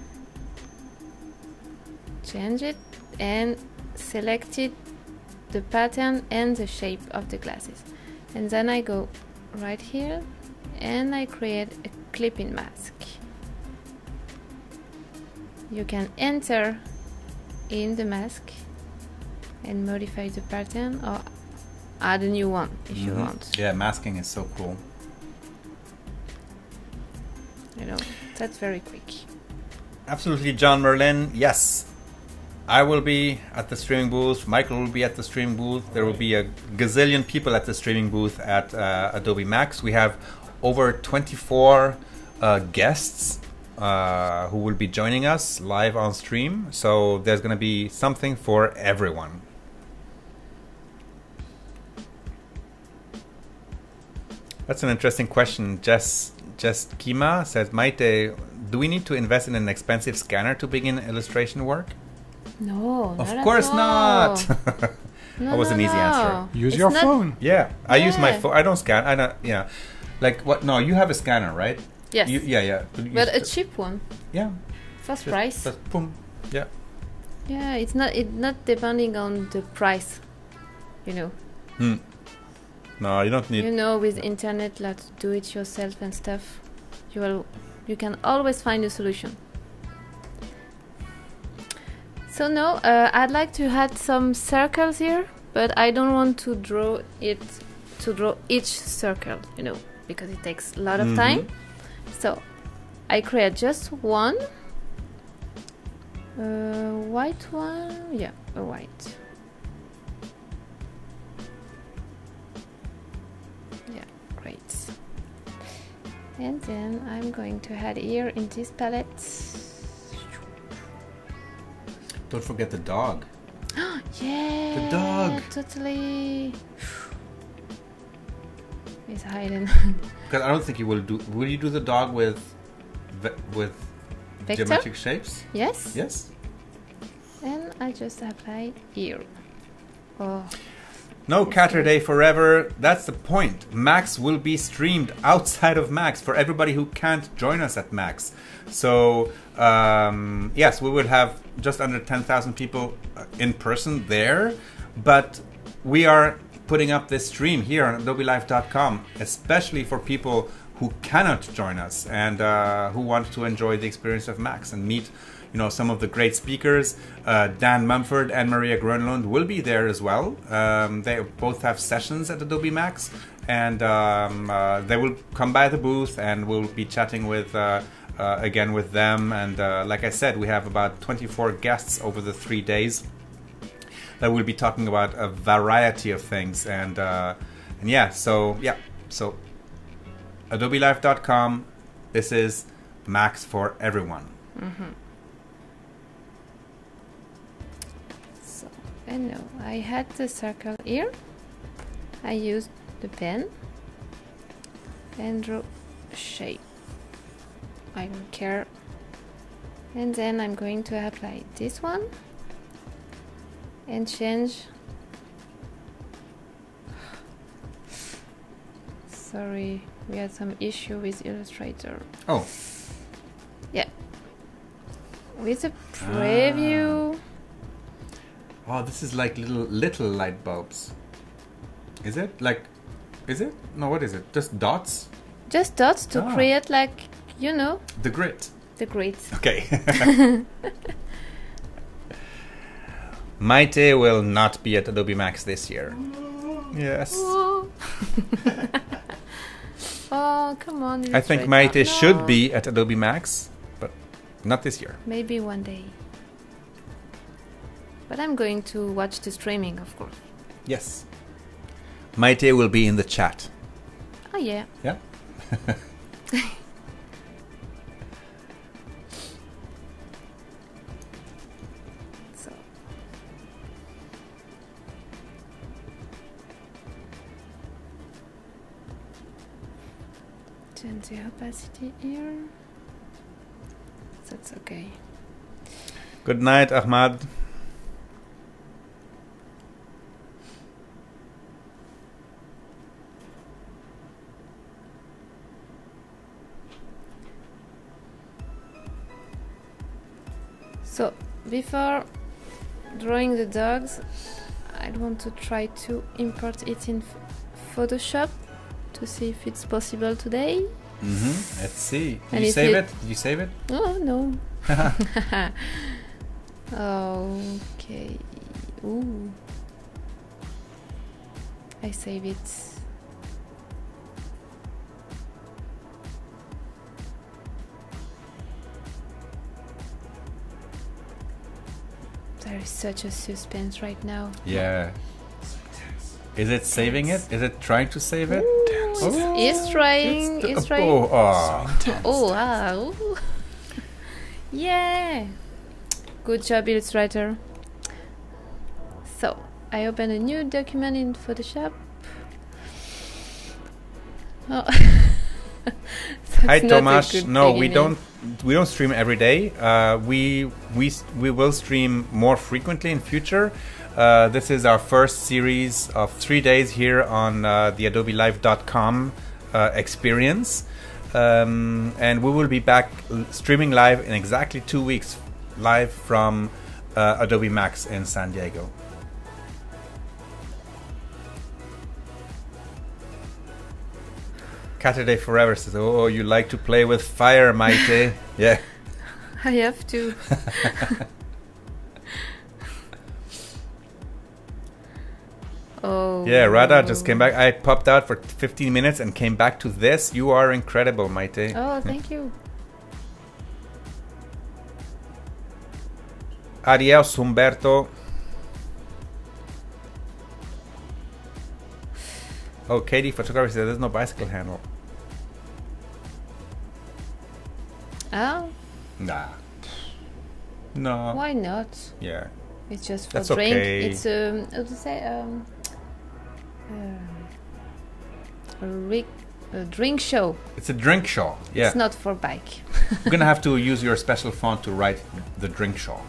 S2: change it, and select it, the pattern and the shape of the glasses. And then I go right here and I create a clipping mask. You can enter in the mask and modify the pattern or add a new one if you want.
S1: Yeah, masking is so cool.
S2: You know, that's very quick.
S1: Absolutely, John Merlin. Yes, I will be at the streaming booth. Michael will be at the streaming booth. There will be a gazillion people at the streaming booth at Adobe Max. We have over 24 guests who will be joining us live on stream. So there's going to be something for everyone. That's an interesting question. Jess Kima says, Maite, do we need to invest in an expensive scanner to begin illustration work?
S2: No,
S1: Of
S2: not
S1: course
S2: at all.
S1: not.
S2: No,
S1: That was an easy answer.
S3: Use
S2: It's
S3: your
S2: not-
S3: phone.
S1: Yeah, I use my
S2: Yeah.
S1: phone. I don't scan. I don't. Yeah, like what? No, you have a scanner, right?
S2: Yes,
S1: Yeah.
S2: but a cheap one,
S1: Yeah.
S2: first
S1: Just-
S2: price.
S1: just boom. Yeah.
S2: Yeah, it's not depending on the price, you know.
S1: No, you don't need.
S2: You know, with internet, let's do it yourself and stuff. You can always find a solution. So no, I'd like to add some circles here, but I don't want to draw each circle, you know, because it takes a lot of time. So I create just one white one. Yeah, a white. Yeah, great. And then I'm going to add here in this palette.
S1: Don't forget the dog.
S2: Yeah,
S1: The dog.
S2: Totally. It's hidden.
S1: Because I don't think you will do. Will you do the dog with
S2: Vector?
S1: geometric shapes?
S2: Yes.
S1: Yes.
S2: And I just apply here. Oh,
S1: No Catterday forever. That's the point. Max will be streamed outside of Max for everybody who can't join us at Max. So yes, we will have just under 10,000 people in person there, but we are putting up this stream here on AdobeLive.com, especially for people who cannot join us and who want to enjoy the experience of Max and meet, you know, some of the great speakers. Dan Mumford and Maria Grönlund will be there as well. They both have sessions at Adobe Max, and they will come by the booth, and we'll be chatting with again with them. And like I said, we have about 24 guests over the 3 days that will be talking about a variety of things. And yeah, so AdobeLive.com. This is Max for everyone.
S2: so and no, I had the circle here. I used the pen and draw shape. I don't care. And then I'm going to apply this one and change. Sorry, we had some issue with Illustrator.
S1: Oh,
S2: Yeah. With a preview.
S1: oh, this is like little light bulbs. Is it like? Is it? No, what is it? Just dots?
S2: Just dots to
S1: Ah.
S2: create, like, you know,
S1: The grit.
S2: the grid.
S1: Okay. Maite will not be at Adobe Max this year. Yes.
S2: Oh, oh come on.
S1: I think
S2: Illustrator.
S1: Maite should
S2: No.
S1: be at Adobe Max, but not this year.
S2: Maybe one day. But I'm going to watch the streaming, of course.
S1: Yes. Maite will be in the chat.
S2: Oh yeah.
S1: Yeah.
S2: So. Change the opacity here. That's okay.
S1: Good night, Ahmad.
S2: So before drawing the dogs, I want to try to import it in Photoshop to see if it's possible today.
S1: Let's see. Did
S2: And
S1: you
S2: if
S1: save
S2: you-
S1: it? Did you save it?
S2: Oh no. Okay. Ooh. I save it. There is such a suspense right now.
S1: Yeah. Is it saving it? Is it trying to save it?
S2: Oh, it's trying. It's trying.
S1: Oh, oh.
S2: Oh, wow. Yeah. Good job, Illustrator. So, I open a new document in Photoshop. Oh.
S1: Hi
S2: That's not a
S1: Tomasz.
S2: good
S1: No, we
S2: beginning.
S1: don't stream every day. We will stream more frequently in future. This is our first series of 3 days here on the AdobeLive.com experience, and we will be back streaming live in exactly 2 weeks, live from Adobe Max in San Diego. Catterday Forever says, "Oh, you like to play with fire, Maite." Yeah.
S2: I have to. Oh.
S1: Yeah, Rada just came back. I popped out for 15 minutes and came back to this. You are incredible, Maite.
S2: Oh, thank you.
S1: Adios, Humberto. Oh, Katie Photography said there's no bicycle handle.
S2: Oh,
S1: Nah. No.
S2: why not?
S1: Yeah.
S2: It's just for
S1: That's
S2: drink.
S1: okay.
S2: It's how to say a drink show.
S1: It's a drink show. Yeah.
S2: It's not for bike.
S1: We're gonna have to use your special font to write the drink show.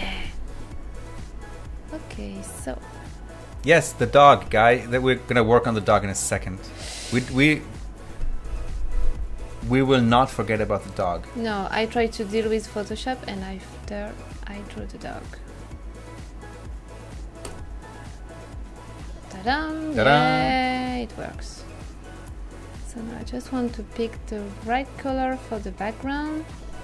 S2: Okay, so
S1: Yes, the dog guy. That we're gonna work on the dog in a second. We will not forget about the dog.
S2: no, I try to deal with Photoshop, and after I drew the dog. Ta-da!
S1: Ta-da!
S2: Yeah, it works. So now I just want to pick the right color for the background.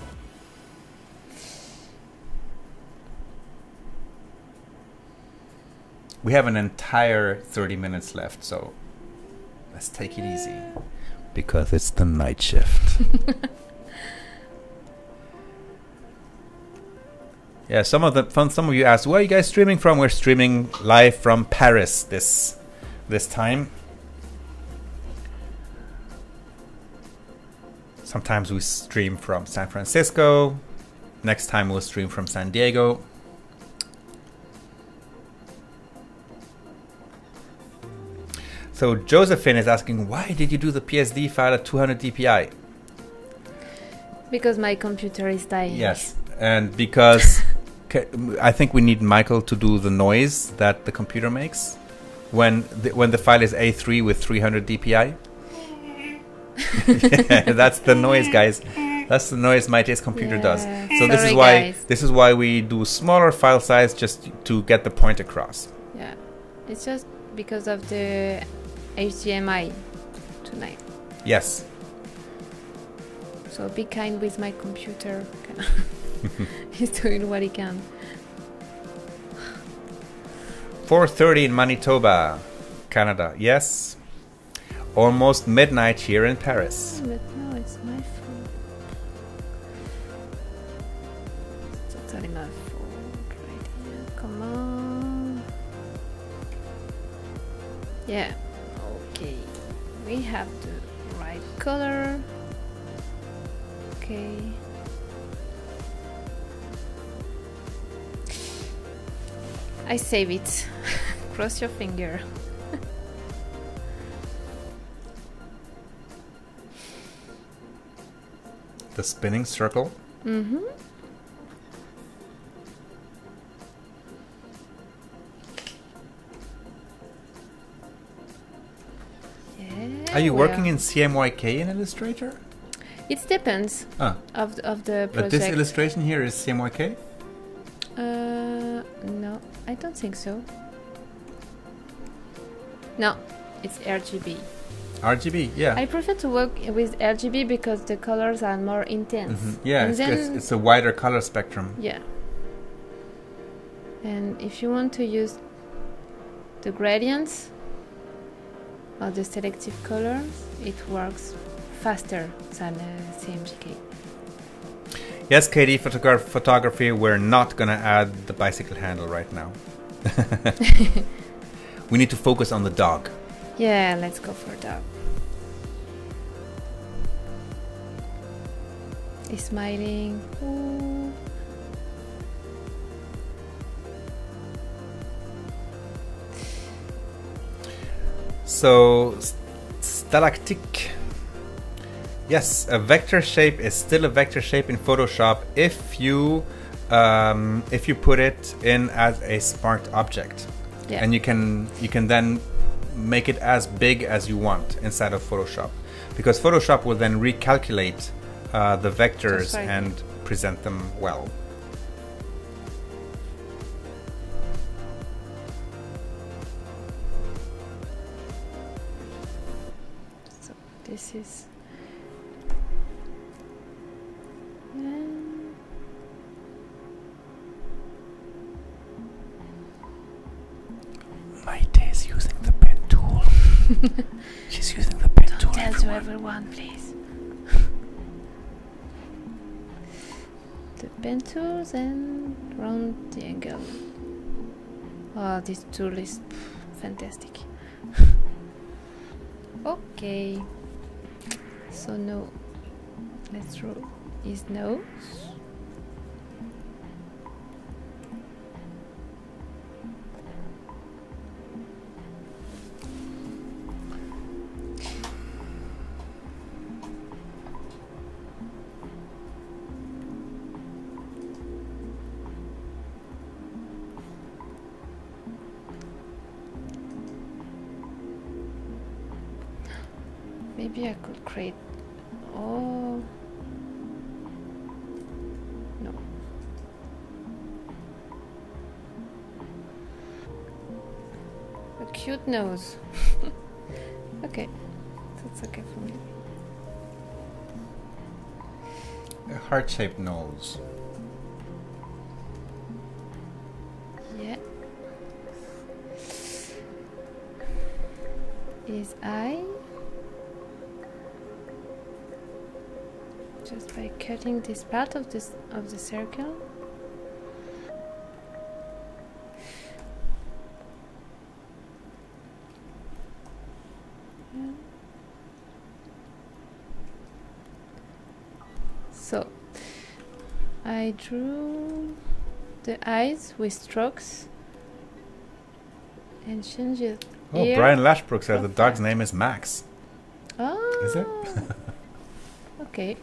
S1: We have an entire 30 minutes left, so let's take it easy. Because it's the night shift. Yeah, some of you asked, where are you guys streaming from? We're streaming live from Paris this time. Sometimes we stream from San Francisco. Next time we'll stream from San Diego. So Josephine is asking, why did you do the PSD file at 200 dpi?
S2: Because my computer is dying.
S1: Yes, and because I think we need Michael to do the noise that the computer makes when the file is A3 with 300 dpi. Yeah, that's the noise, guys. That's the noise Maite's computer does.
S2: Yeah.
S1: So
S2: Sorry,
S1: this is why we do smaller file size, just to get the point across.
S2: Yeah, it's just because of the HDMI tonight.
S1: Yes.
S2: So be kind with my computer. He's doing what he can.
S1: 4:30 in Manitoba, Canada. Yes. Almost midnight here in Paris.
S2: But no, it's my fault. It's totally my fault right here. Come on. Yeah. Okay. We have the right color. Okay. I save it. Cross your finger.
S1: The spinning circle.
S2: Mm-hmm. Yeah,
S1: Are you working in CMYK in Illustrator?
S2: It depends
S1: Ah,
S2: of the project.
S1: but this illustration here is CMYK?
S2: No, I don't think so. No, it's RGB.
S1: RGB, yeah.
S2: I prefer to work with RGB because the colors are more intense.
S1: Yeah,
S2: And
S1: it's a wider color spectrum.
S2: Yeah. And if you want to use the gradients or the selective colors, it works faster than CMYK.
S1: Yes, Katie, photography, we're not gonna add the bicycle handle right now. We need to focus on the dog.
S2: Yeah, let's go for that. He's smiling. Ooh.
S1: So, stalactique. Yes, a vector shape is still a vector shape in Photoshop if you put it in as a sparked object.
S2: Yeah.
S1: And you can then make it as big as you want inside of Photoshop, because Photoshop will then recalculate the vectors
S2: right.
S1: and present them well.
S2: So this is.
S1: Maite is using the pen tool. She's using the pen tool.
S2: Don't tell to everyone, please. The pen tools and round the angle. Oh, this tool is fantastic. Okay. So now, let's draw his nose. Maybe I could create. Oh no. A cute nose. Okay, that's okay for me.
S1: A heart-shaped nose.
S2: Yeah. His eye. Just by cutting this part of the circle. Yeah. So I drew the eyes with strokes and change it.
S1: Oh,
S2: ear
S1: Brian Lashbrook says the
S2: profile.
S1: dog's name is Max.
S2: Oh.
S1: Is it?
S2: Okay.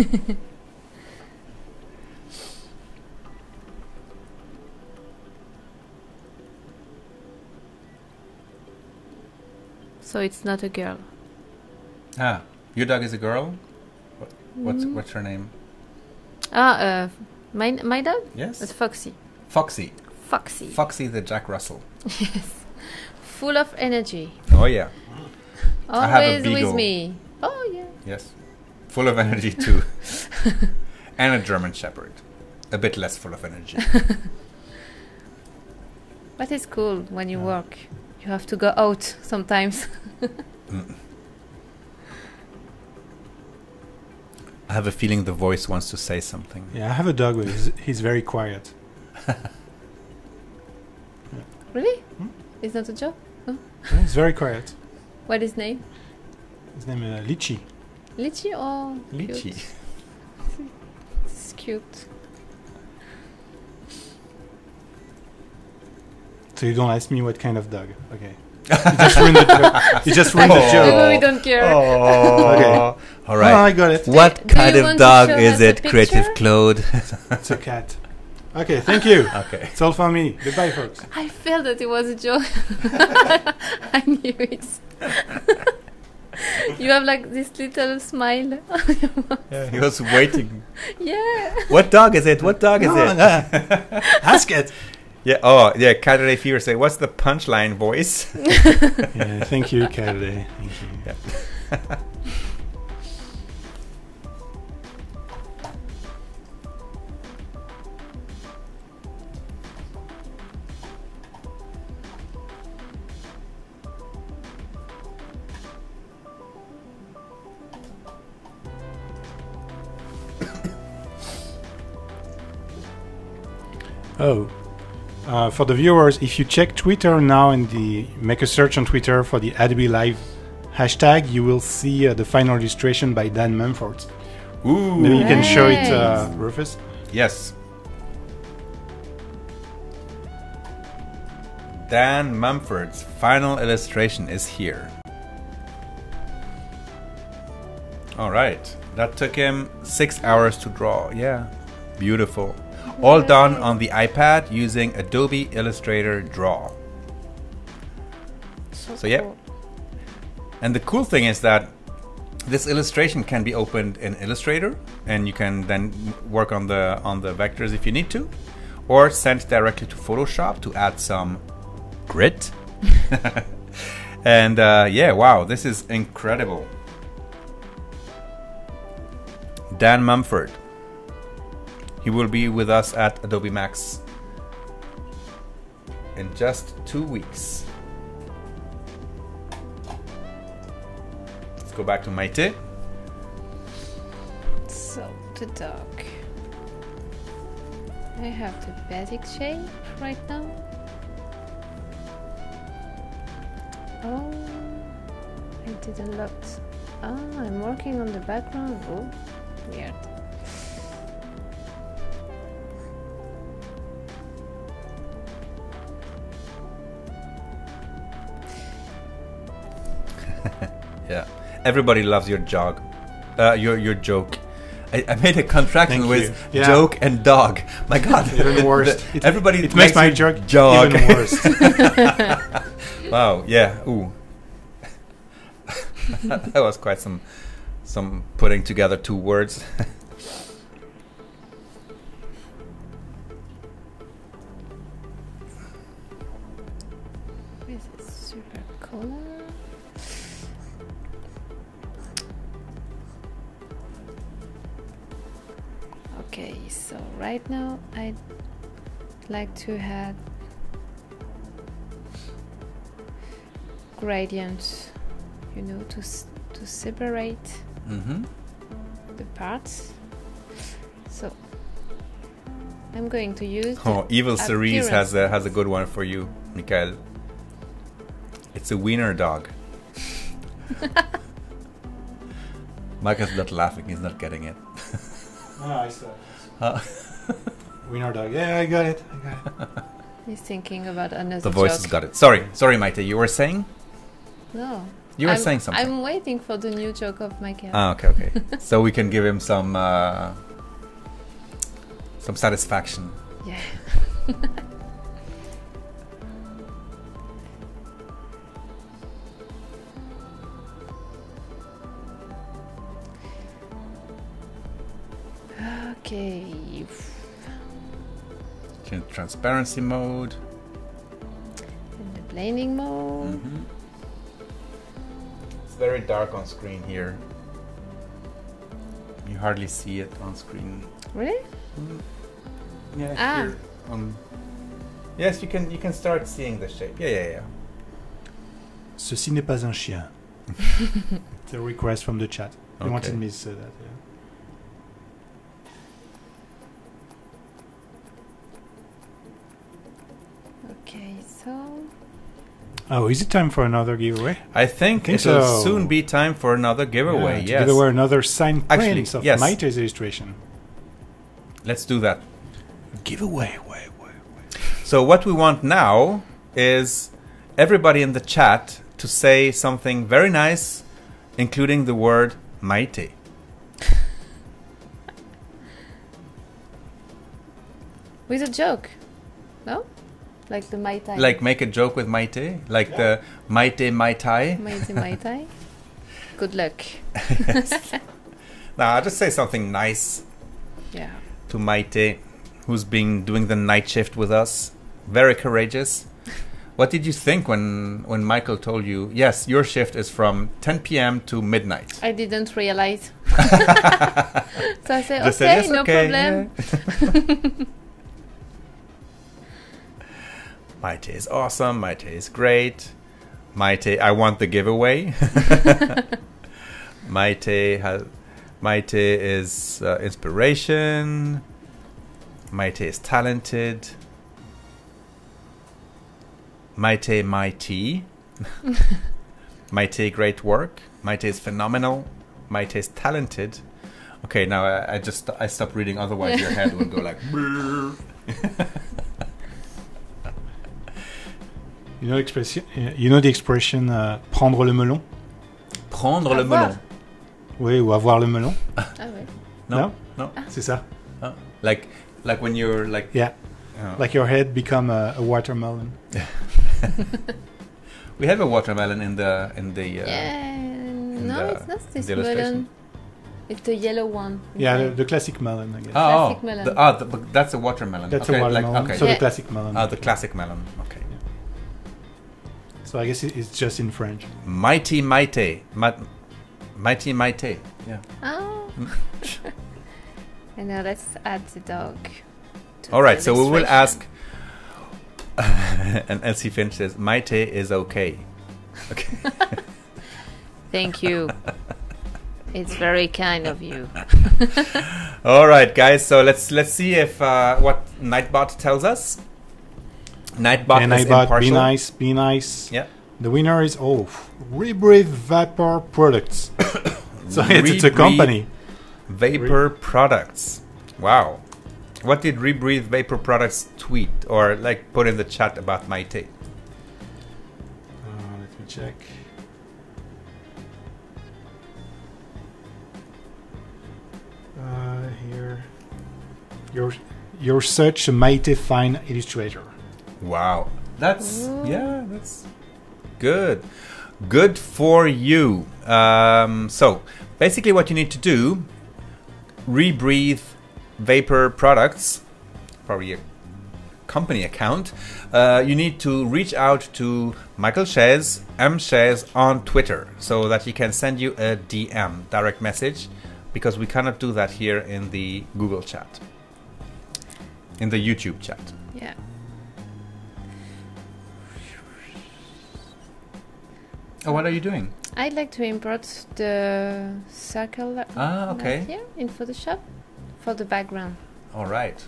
S2: So it's not a girl.
S1: Ah, your dog is a girl? What's her name?
S2: My dog?
S1: Yes?
S2: It's Foxy.
S1: Foxy.
S2: Foxy.
S1: Foxy the Jack Russell.
S2: Yes. Full of energy.
S1: Oh, yeah. have a
S2: Always
S1: beagle.
S2: with me. Oh, yeah.
S1: Yes. Full of energy, too. And a German Shepherd. A bit less full of energy.
S2: But it's cool when you work. You have to go out sometimes.
S1: I have a feeling the voice wants to say something.
S3: Yeah, I have a dog, but he's very quiet.
S2: Really?
S3: Hmm?
S2: It's not a joke?
S3: Yeah, he's very quiet.
S2: What is his name?
S3: His name is Litchi.
S2: Litchi or
S1: Litchi.
S2: cute? It's cute.
S3: So you don't ask me what kind of dog. Okay. You just ruined the joke. You just ruined the
S1: Oh.
S3: joke.
S2: Maybe we don't care.
S1: Oh.
S3: Okay.
S1: All
S3: Oh,
S1: right.
S3: I got it.
S1: What
S2: Do
S1: kind
S2: you
S1: of
S2: want to
S1: dog
S2: show
S1: is
S2: us a
S1: it, Creative
S2: picture?
S1: Claude?
S3: It's a cat. Okay, thank you.
S1: Okay.
S3: It's all for me. Goodbye, folks.
S2: I felt that it was a joke. I knew it. You have like this little smile.
S1: He was waiting.
S2: Yeah.
S1: What dog is it? What dog is
S3: No,
S1: it?
S3: no. Ask it.
S1: Yeah. Oh, yeah. Cadet Fever say, "What's the punchline voice?"
S3: Yeah, thank you, Kennedy. Thank you.
S1: Yeah.
S3: Oh, for the viewers, if you check Twitter now and make a search on Twitter for the Adobe Live hashtag, you will see the final illustration by Dan Mumford.
S1: Ooh.
S3: Maybe you can show it,
S2: Nice.
S3: Rufus.
S1: Yes. Dan Mumford's final illustration is here. All right. That took him 6 hours to draw. Yeah. Beautiful. All done on the iPad using Adobe Illustrator Draw. So, yeah.
S2: Cool.
S1: And the cool thing is that this illustration can be opened in Illustrator, and you can then work on the vectors if you need to, or sent directly to Photoshop to add some grit. And yeah, wow, this is incredible. Dan Mumford. He will be with us at Adobe Max in just 2 weeks. Let's go back to Maite.
S2: So, the dog. I have the basic shape right now. Oh, I did a lot. Ah, I'm working on the background. Oh, weird.
S1: Yeah, everybody loves your jog, your joke. I made a contraction
S3: Thank
S1: with
S3: you. Yeah.
S1: joke and dog. My God,
S3: Even worse.
S1: Everybody
S3: It makes my
S1: your
S3: joke
S1: jog
S3: even worse.
S1: Wow. Yeah. Ooh. That was quite some putting together two words.
S2: This is super cool. Okay, so right now I'd like to add gradients, you know, to separate
S1: Mm-hmm.
S2: the parts. So I'm going to use
S1: Oh, Evil Cerise has
S2: appearance.
S1: a good one for you, Mikael. It's a wiener dog. Micah's not laughing. He's not getting it.
S3: I saw
S1: Huh?
S3: Wiener dog. Yeah, I got it.
S2: He's thinking about another
S1: The voice has
S2: joke.
S1: got it. Sorry, Maite. You were saying?
S2: No.
S1: You were
S2: I'm-
S1: saying something.
S2: I'm waiting for the new joke of Michael.
S1: Ah, okay. So we can give him some satisfaction.
S2: Yeah. Okay.
S1: Change transparency mode.
S2: In the blending mode.
S1: Mhm. It's very dark on screen here. You hardly see it on screen.
S2: Really?
S1: Yeah,
S2: Ah.
S1: here. Yes, you can start seeing the shape. Yeah.
S3: Ceci n'est pas un chien. It's a request from the chat. They
S1: Okay.
S3: wanted me to say that. Yeah.
S2: Okay, so
S3: Oh, is it time for another giveaway?
S1: I think
S3: Think
S1: it'll
S3: so.
S1: soon be time for another giveaway.
S3: To
S1: Yes.
S3: give away another signed
S1: Actually,
S3: prints of
S1: yes.
S3: Maite's illustration.
S1: Let's do that.
S3: Giveaway.
S1: So what we want now is everybody in the chat to say something very nice, including the word Maite.
S2: with a joke, no? Like the Mai Tai.
S1: Like make a joke with Maite, like the Maite Mai Tai.
S2: Mai Tai. Good luck.
S1: Now, I'll just say something nice
S2: Yeah.
S1: to Maite, who's been doing the night shift with us. Very courageous. What did you think when Michael told you, yes, your shift is from 10 p.m. to midnight?
S2: I didn't realize. So I said,
S1: Just
S2: okay,
S1: said, yes,
S2: no
S1: okay,
S2: problem.
S1: yeah. Maite is awesome. Maite is great. Maite, I want the giveaway. Maite is inspiration. Maite is talented. Maite, my tea. Maite, great work. Maite is phenomenal. Maite is talented. Okay, now I stop reading. Otherwise, your head will go like.
S3: You know the expression prendre le melon?
S1: Prendre le
S2: Avoir.
S1: melon.
S3: Oui, ou avoir le melon.
S2: Ah ouais.
S1: No, no.
S3: C'est ça.
S1: Like when you're like.
S3: Yeah. Like your head become a watermelon.
S1: We have a watermelon in the
S2: Yeah. No,
S1: the-
S2: it's not this
S1: the illustration.
S2: melon. It's the yellow one.
S3: Yeah,
S2: inside.
S3: the classic melon, I guess.
S2: Classic melon.
S1: But that's a watermelon.
S3: That's
S1: okay,
S3: a watermelon.
S1: Like, okay.
S3: So
S2: Yeah.
S3: the classic melon.
S1: The classic melon. Okay.
S3: So I guess it's just in French.
S1: Mighty Maite. Mighty Maite. Yeah.
S2: Oh. And now let's add the dog. to
S1: All right.
S2: the
S1: So we will
S2: illustration.
S1: ask. And Elsie Finch says Maite is okay. Okay.
S2: Thank you. It's very kind of you.
S1: All right, guys. So let's see if what Nightbot tells us. Nightbot
S3: And
S1: is
S3: I bought
S1: impartial.
S3: Be Nice.
S1: Yeah.
S3: The winner is Rebreathe Vapor Products. So it's a
S1: Rebreathe
S3: company.
S1: Vapor Products. Wow. What did Rebreathe Vapor Products tweet or like put in the chat about Maite?
S3: Let me check. Here. You're such a mighty fine illustrator.
S1: Wow. That's that's good. Good for you. So basically what you need to do, Rebreathe Vapor Products, probably a company account, you need to reach out to Michael Shays, M Shays on Twitter so that he can send you a DM, direct message, because we cannot do that here in the Google chat, in the YouTube chat.
S2: Yeah.
S1: Oh, what are you doing?
S2: I'd like to import the circle
S1: Okay.
S2: here in Photoshop for the background.
S1: All right.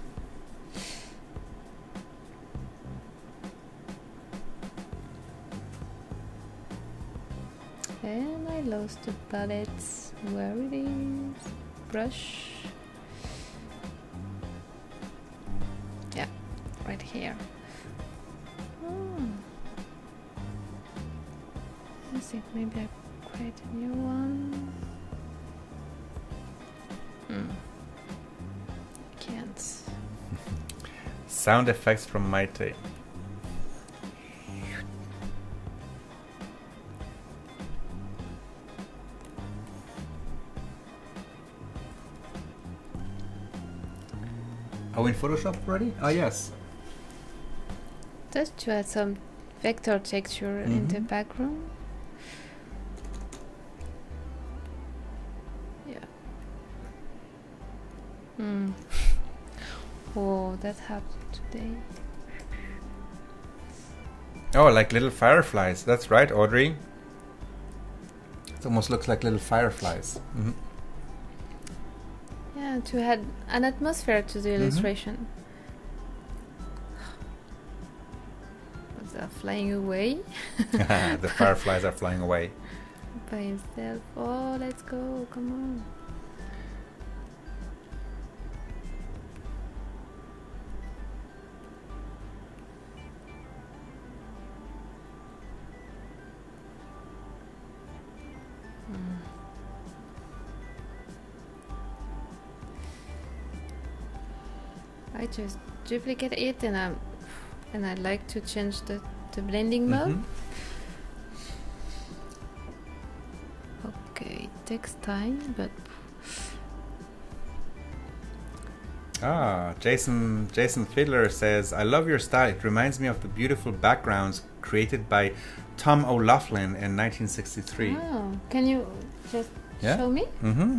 S2: And I lost the palettes. Where it is? Brush. Yeah, right here. Oh. I think maybe I create a new one. Can't.
S1: Sound effects from Maite. Are we in Photoshop already? Oh, yes.
S2: Just to add some vector texture in the background. Yeah. Oh, that happened today.
S1: Oh, like little fireflies. That's right, Audrey. It almost looks like little fireflies. Mm-hmm.
S2: Yeah, to add an atmosphere to the illustration. But they're flying away.
S1: The fireflies are flying away.
S2: By himself. Oh, let's go. Come on. I just duplicate it and I like to change the blending mode. Okay, it takes time, but
S1: Jason Fiddler says, I love your style. It reminds me of the beautiful backgrounds created by Tom O'Loughlin in 1963.
S2: oh, can you just show me?
S1: Mm-hmm.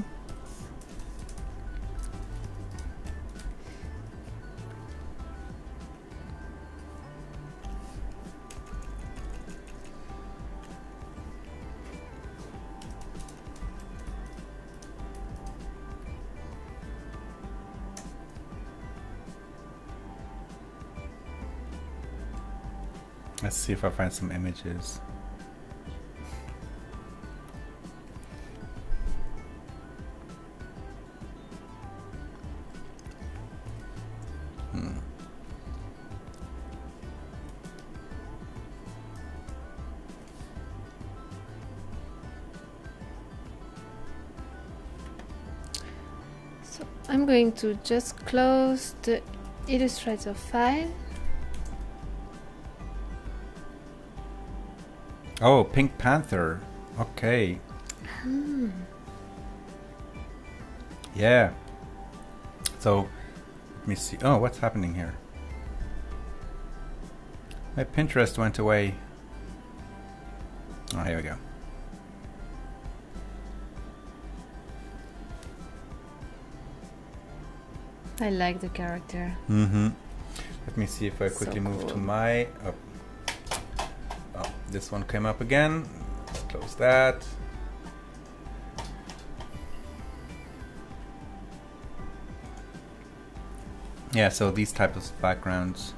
S1: Let's see if I find some images.
S2: So I'm going to just close the Illustrator file.
S1: Oh, Pink Panther. Okay. Yeah. So, let me see. Oh, what's happening here? My Pinterest went away. Oh, here we go.
S2: I like the character.
S1: Let me see if I quickly move to my... Oh, this one came up again. Let's close that. Yeah, so these types of backgrounds.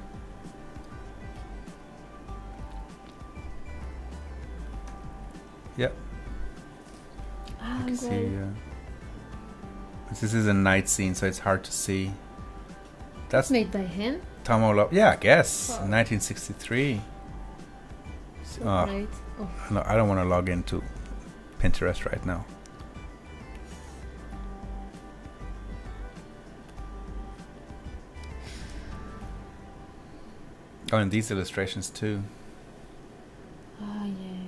S1: Yep. You can see. This is a night scene, so it's hard to see. That's
S2: made by him.
S1: Tom O'Loughlin. Yeah, I guess. 1963.
S2: So great. Oh.
S1: No, I don't want to log into Pinterest right now. Oh, and these illustrations too.
S2: Oh, yeah.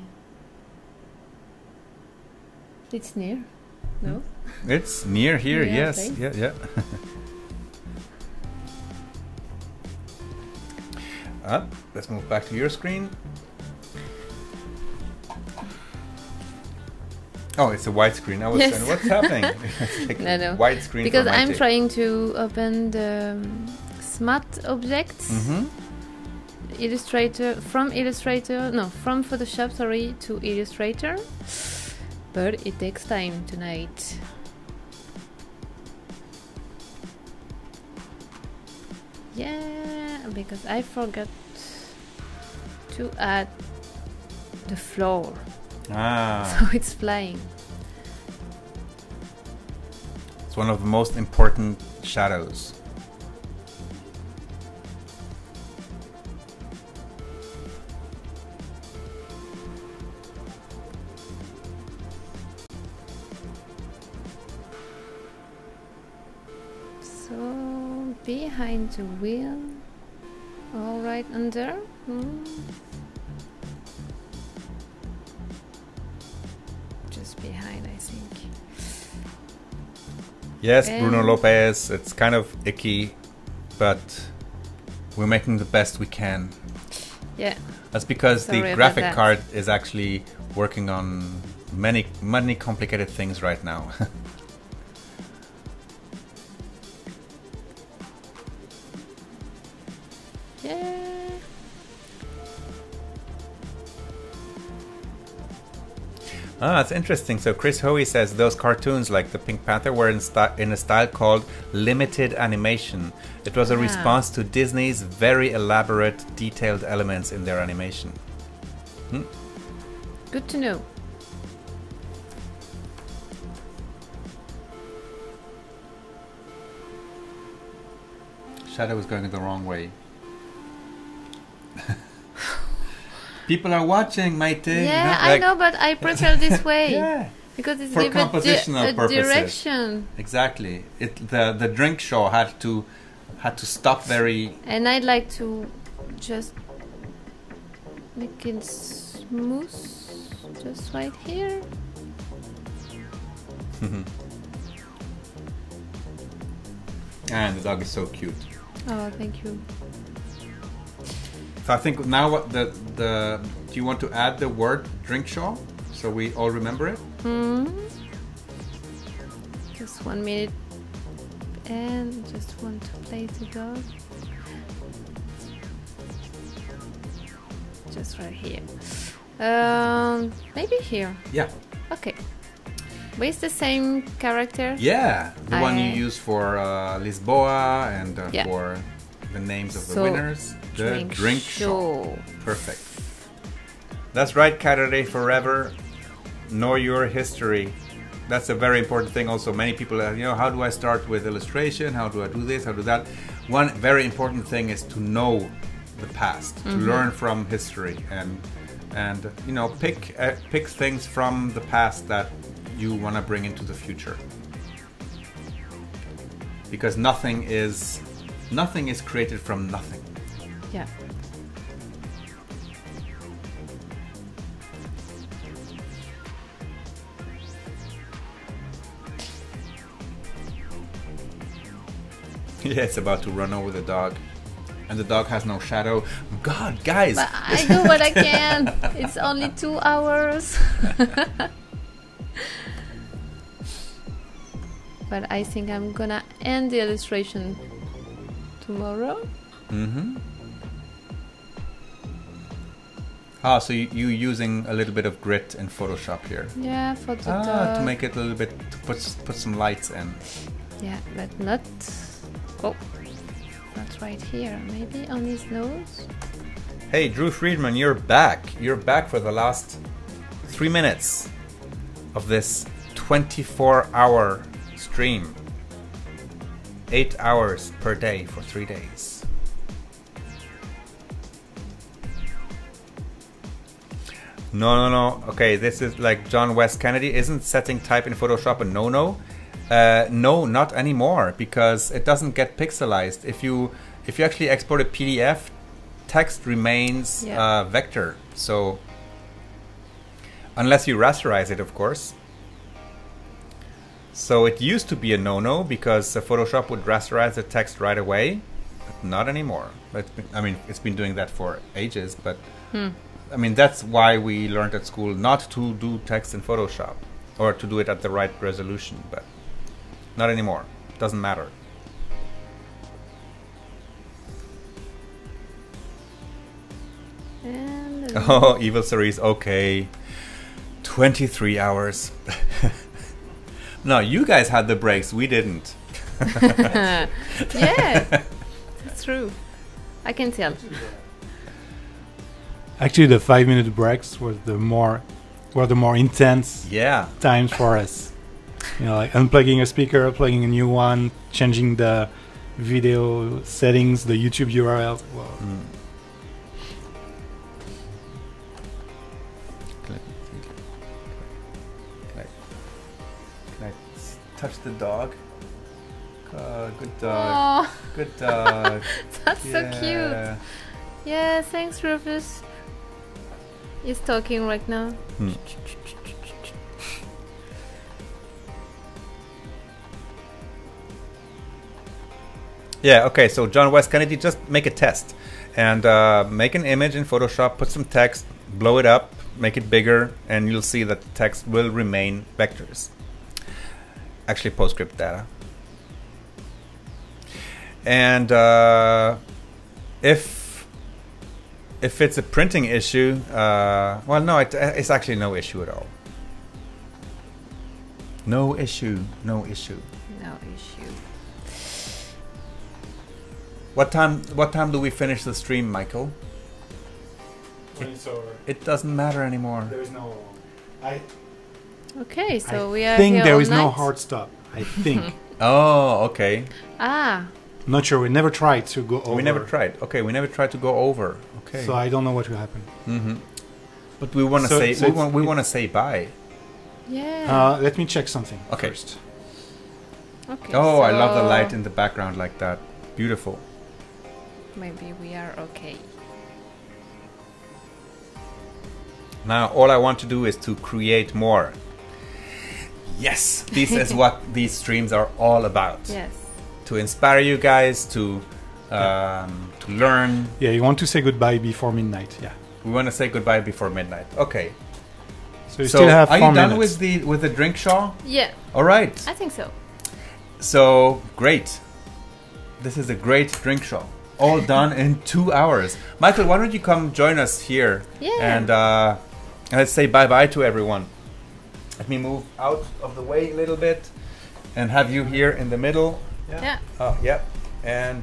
S2: It's near. No?
S1: It's near here,
S2: Yeah,
S1: yes.
S2: right?
S1: Yeah. Let's move back to your screen. Oh, it's a widescreen. I was
S2: Yes.
S1: saying, what's happening? It's like
S2: No.
S1: widescreen.
S2: Because
S1: for my
S2: I'm
S1: tape.
S2: trying to open the Smart Objects Illustrator from Photoshop, sorry, to Illustrator. But it takes time tonight. Yeah, because I forgot to add the floor. So it's flying.
S1: It's one of the most important shadows.
S2: So behind the wheel, all right under. Just behind, I think.
S1: Yes, Bruno Lopez. It's kind of icky, but we're making the best we can.
S2: Yeah.
S1: That's because
S2: Sorry
S1: the
S2: about
S1: graphic
S2: that.
S1: card is actually working on many complicated things right now.
S2: Yeah.
S1: Ah, that's interesting. So Chris Hoey says those cartoons like the Pink Panther were in a style called limited animation. It was a response to Disney's very elaborate, detailed elements in their animation.
S2: Good to know.
S1: Shadow is going the wrong way. People are watching, mate.
S2: Yeah, I know, but I prefer this way.
S1: Yeah.
S2: Because it's
S1: For
S2: give
S1: compositional
S2: a
S1: purposes.
S2: direction.
S1: Exactly. The drink show had to stop very.
S2: And I'd like to just make it smooth, just right here.
S1: And the dog is so cute.
S2: Oh, thank you.
S1: So I think now what do you want to add the word drink show so we all remember it?
S2: Just 1 minute, and just want to play the dog. Just right here. Maybe here.
S1: Yeah.
S2: Okay. But it's the same character.
S1: Yeah, the one you use for Lisboa and
S2: Yeah.
S1: for the names of the
S2: So,
S1: winners. The drink show.
S2: show.
S1: Perfect. That's right, Saturday Forever. Know your history. That's a very important thing also. Many people, how do I start with illustration? How do I do this? How do that? One very important thing is to know the past, to learn from history, and pick things from the past that you want to bring into the future. Because nothing is created from nothing.
S2: Yeah.
S1: Yeah, it's about to run over the dog. And the dog has no shadow. God, guys!
S2: But I do what I can. It's only 2 hours. But I think I'm gonna end the illustration tomorrow.
S1: Ah, so you using a little bit of grit in Photoshop here.
S2: Yeah, for the dog.
S1: To make it a little bit, to put some lights in.
S2: Yeah, but not... Oh, not right here. Maybe on his nose?
S1: Hey, Drew Friedman, you're back. You're back for the last 3 minutes of this 24-hour stream. 8 hours per day for 3 days. No. Okay, this is like John West Kennedy. Isn't setting type in Photoshop a no-no? No, not anymore, because it doesn't get pixelized. If you actually export a PDF, text remains vector. So unless you rasterize it, of course. So it used to be a no-no because Photoshop would rasterize the text right away, but not anymore. But it's been doing that for ages. But that's why we learned at school not to do text in Photoshop, or to do it at the right resolution. But not anymore. Doesn't matter.
S2: And
S1: Oh, Evil Cerise. Okay. 23 hours. No, you guys had the breaks. We didn't.
S2: yeah, that's true. I can tell.
S3: Actually, the 5-minute breaks were the more intense
S1: Yeah.
S3: times for us. Like unplugging a speaker, plugging a new one, changing the video settings, the YouTube URL. Wow.
S1: Can I touch the dog? Good dog.
S2: Oh,
S1: Good dog.
S2: that's so cute. Yeah, thanks, Rufus. He's talking right now.
S1: Yeah, okay, so John West Kennedy, just make a test. And make an image in Photoshop, put some text, blow it up, make it bigger, and you'll see that the text will remain vectors. Actually, PostScript data. And if it's a printing issue, well, no, it's actually no issue at all. No issue. No issue.
S2: No issue.
S1: What time do we finish the stream, Michael?
S3: When it's over.
S1: It doesn't matter anymore.
S3: There is no. I
S2: Okay, so
S3: I
S2: we are
S3: think
S2: here
S3: there
S2: all
S3: is no
S2: night?
S3: hard stop. I think.
S1: Oh, okay.
S2: Ah,
S3: Not sure. We never tried to go over.
S1: We never tried. Okay, we never tried to go over. Okay.
S3: So I don't know what will happen.
S1: Mm-hmm. But we want to
S3: So-
S1: say
S3: so it's-
S1: we want to say bye.
S2: yeah.
S3: Let me check something
S1: Okay.
S3: first.
S2: Okay.
S1: Oh, I love the
S2: so
S1: light in the background like that. Beautiful.
S2: Maybe we are okay.
S1: Now all I want to do is to create more. Yes, this is what these streams are all about.
S2: Yes.
S1: To inspire you guys to learn.
S3: Yeah, you want to say goodbye before midnight. Yeah.
S1: We want to say goodbye before midnight. Okay.
S3: So you
S1: So
S3: still have
S1: are
S3: 4
S1: you done
S3: minutes.
S1: with the drink, Shaw?
S2: Yeah,
S1: All right.
S2: I think so.
S1: So great. This is a great drink show. All done in 2 hours. Michael, why don't you come join us here?
S2: Yeah.
S1: And let's say bye bye to everyone. Let me move out of the way a little bit and have you here in the middle.
S2: Yeah.
S1: Oh, yeah. And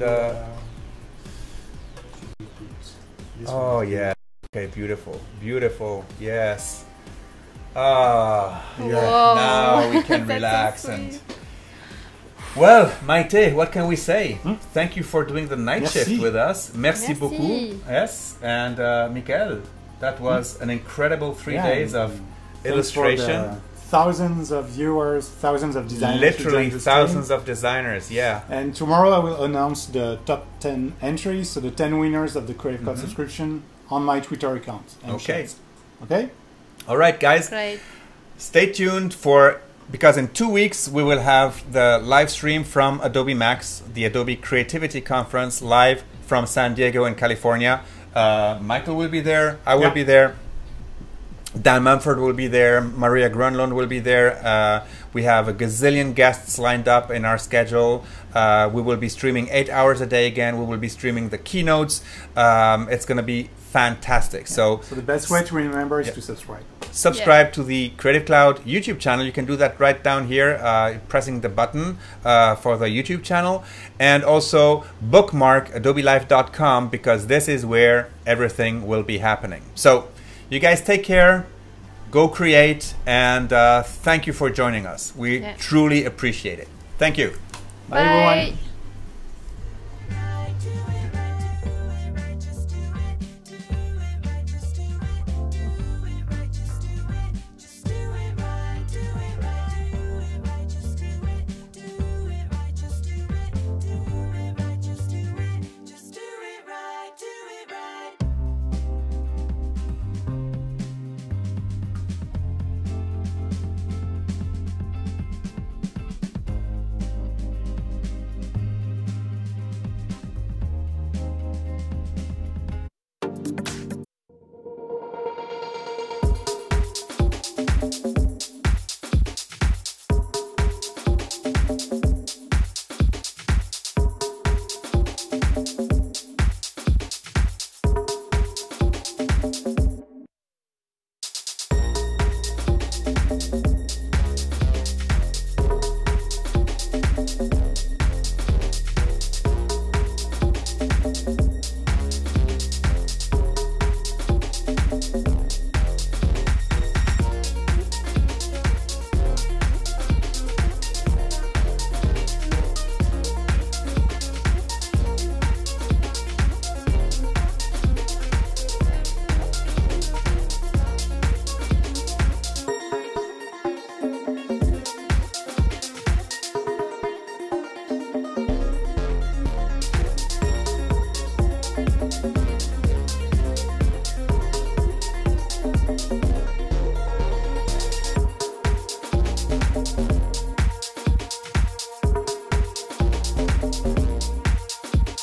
S1: oh yeah. Okay, beautiful. Beautiful. Yes. Ah, yeah.
S2: Whoa.
S1: Now we can
S2: That's so
S1: relax
S2: sweet.
S1: and well, Maite, what can we say? Thank you for doing the night
S3: Merci.
S1: shift with us. Merci,
S2: Merci.
S1: beaucoup. Yes, and Michael, that was an incredible 3
S3: Yeah,
S1: days of
S3: Thanks for
S1: illustration.
S3: the thousands of viewers, thousands of designers. who
S1: Literally
S3: joined the stream.
S1: thousands of designers. Yeah.
S3: And tomorrow I will announce the top 10 entries, so the 10 winners of the Creative Cloud subscription on my Twitter account. And
S1: Okay.
S3: Chats. Okay?
S1: All right, guys.
S2: Great.
S1: Stay tuned for because in 2 weeks we will have the live stream from Adobe Max, the Adobe Creativity Conference, live from San Diego in California. Michael will be there. I will
S3: Yeah.
S1: be there. Dan Mumford will be there. Maria Grunlund will be there. We have a gazillion guests lined up in our schedule. We will be streaming 8 hours a day again. We will be streaming the keynotes. It's going to be fantastic. So
S3: So the best way to remember is
S1: Yeah.
S3: to subscribe.
S1: subscribe to the Creative Cloud YouTube channel. You can do that right down here, pressing the button for the YouTube channel. And also bookmark adobelife.com because this is where everything will be happening. So you guys take care, go create, and thank you for joining us. We
S2: Yeah.
S1: truly appreciate it. Thank you.
S3: Bye everyone.
S2: Bye.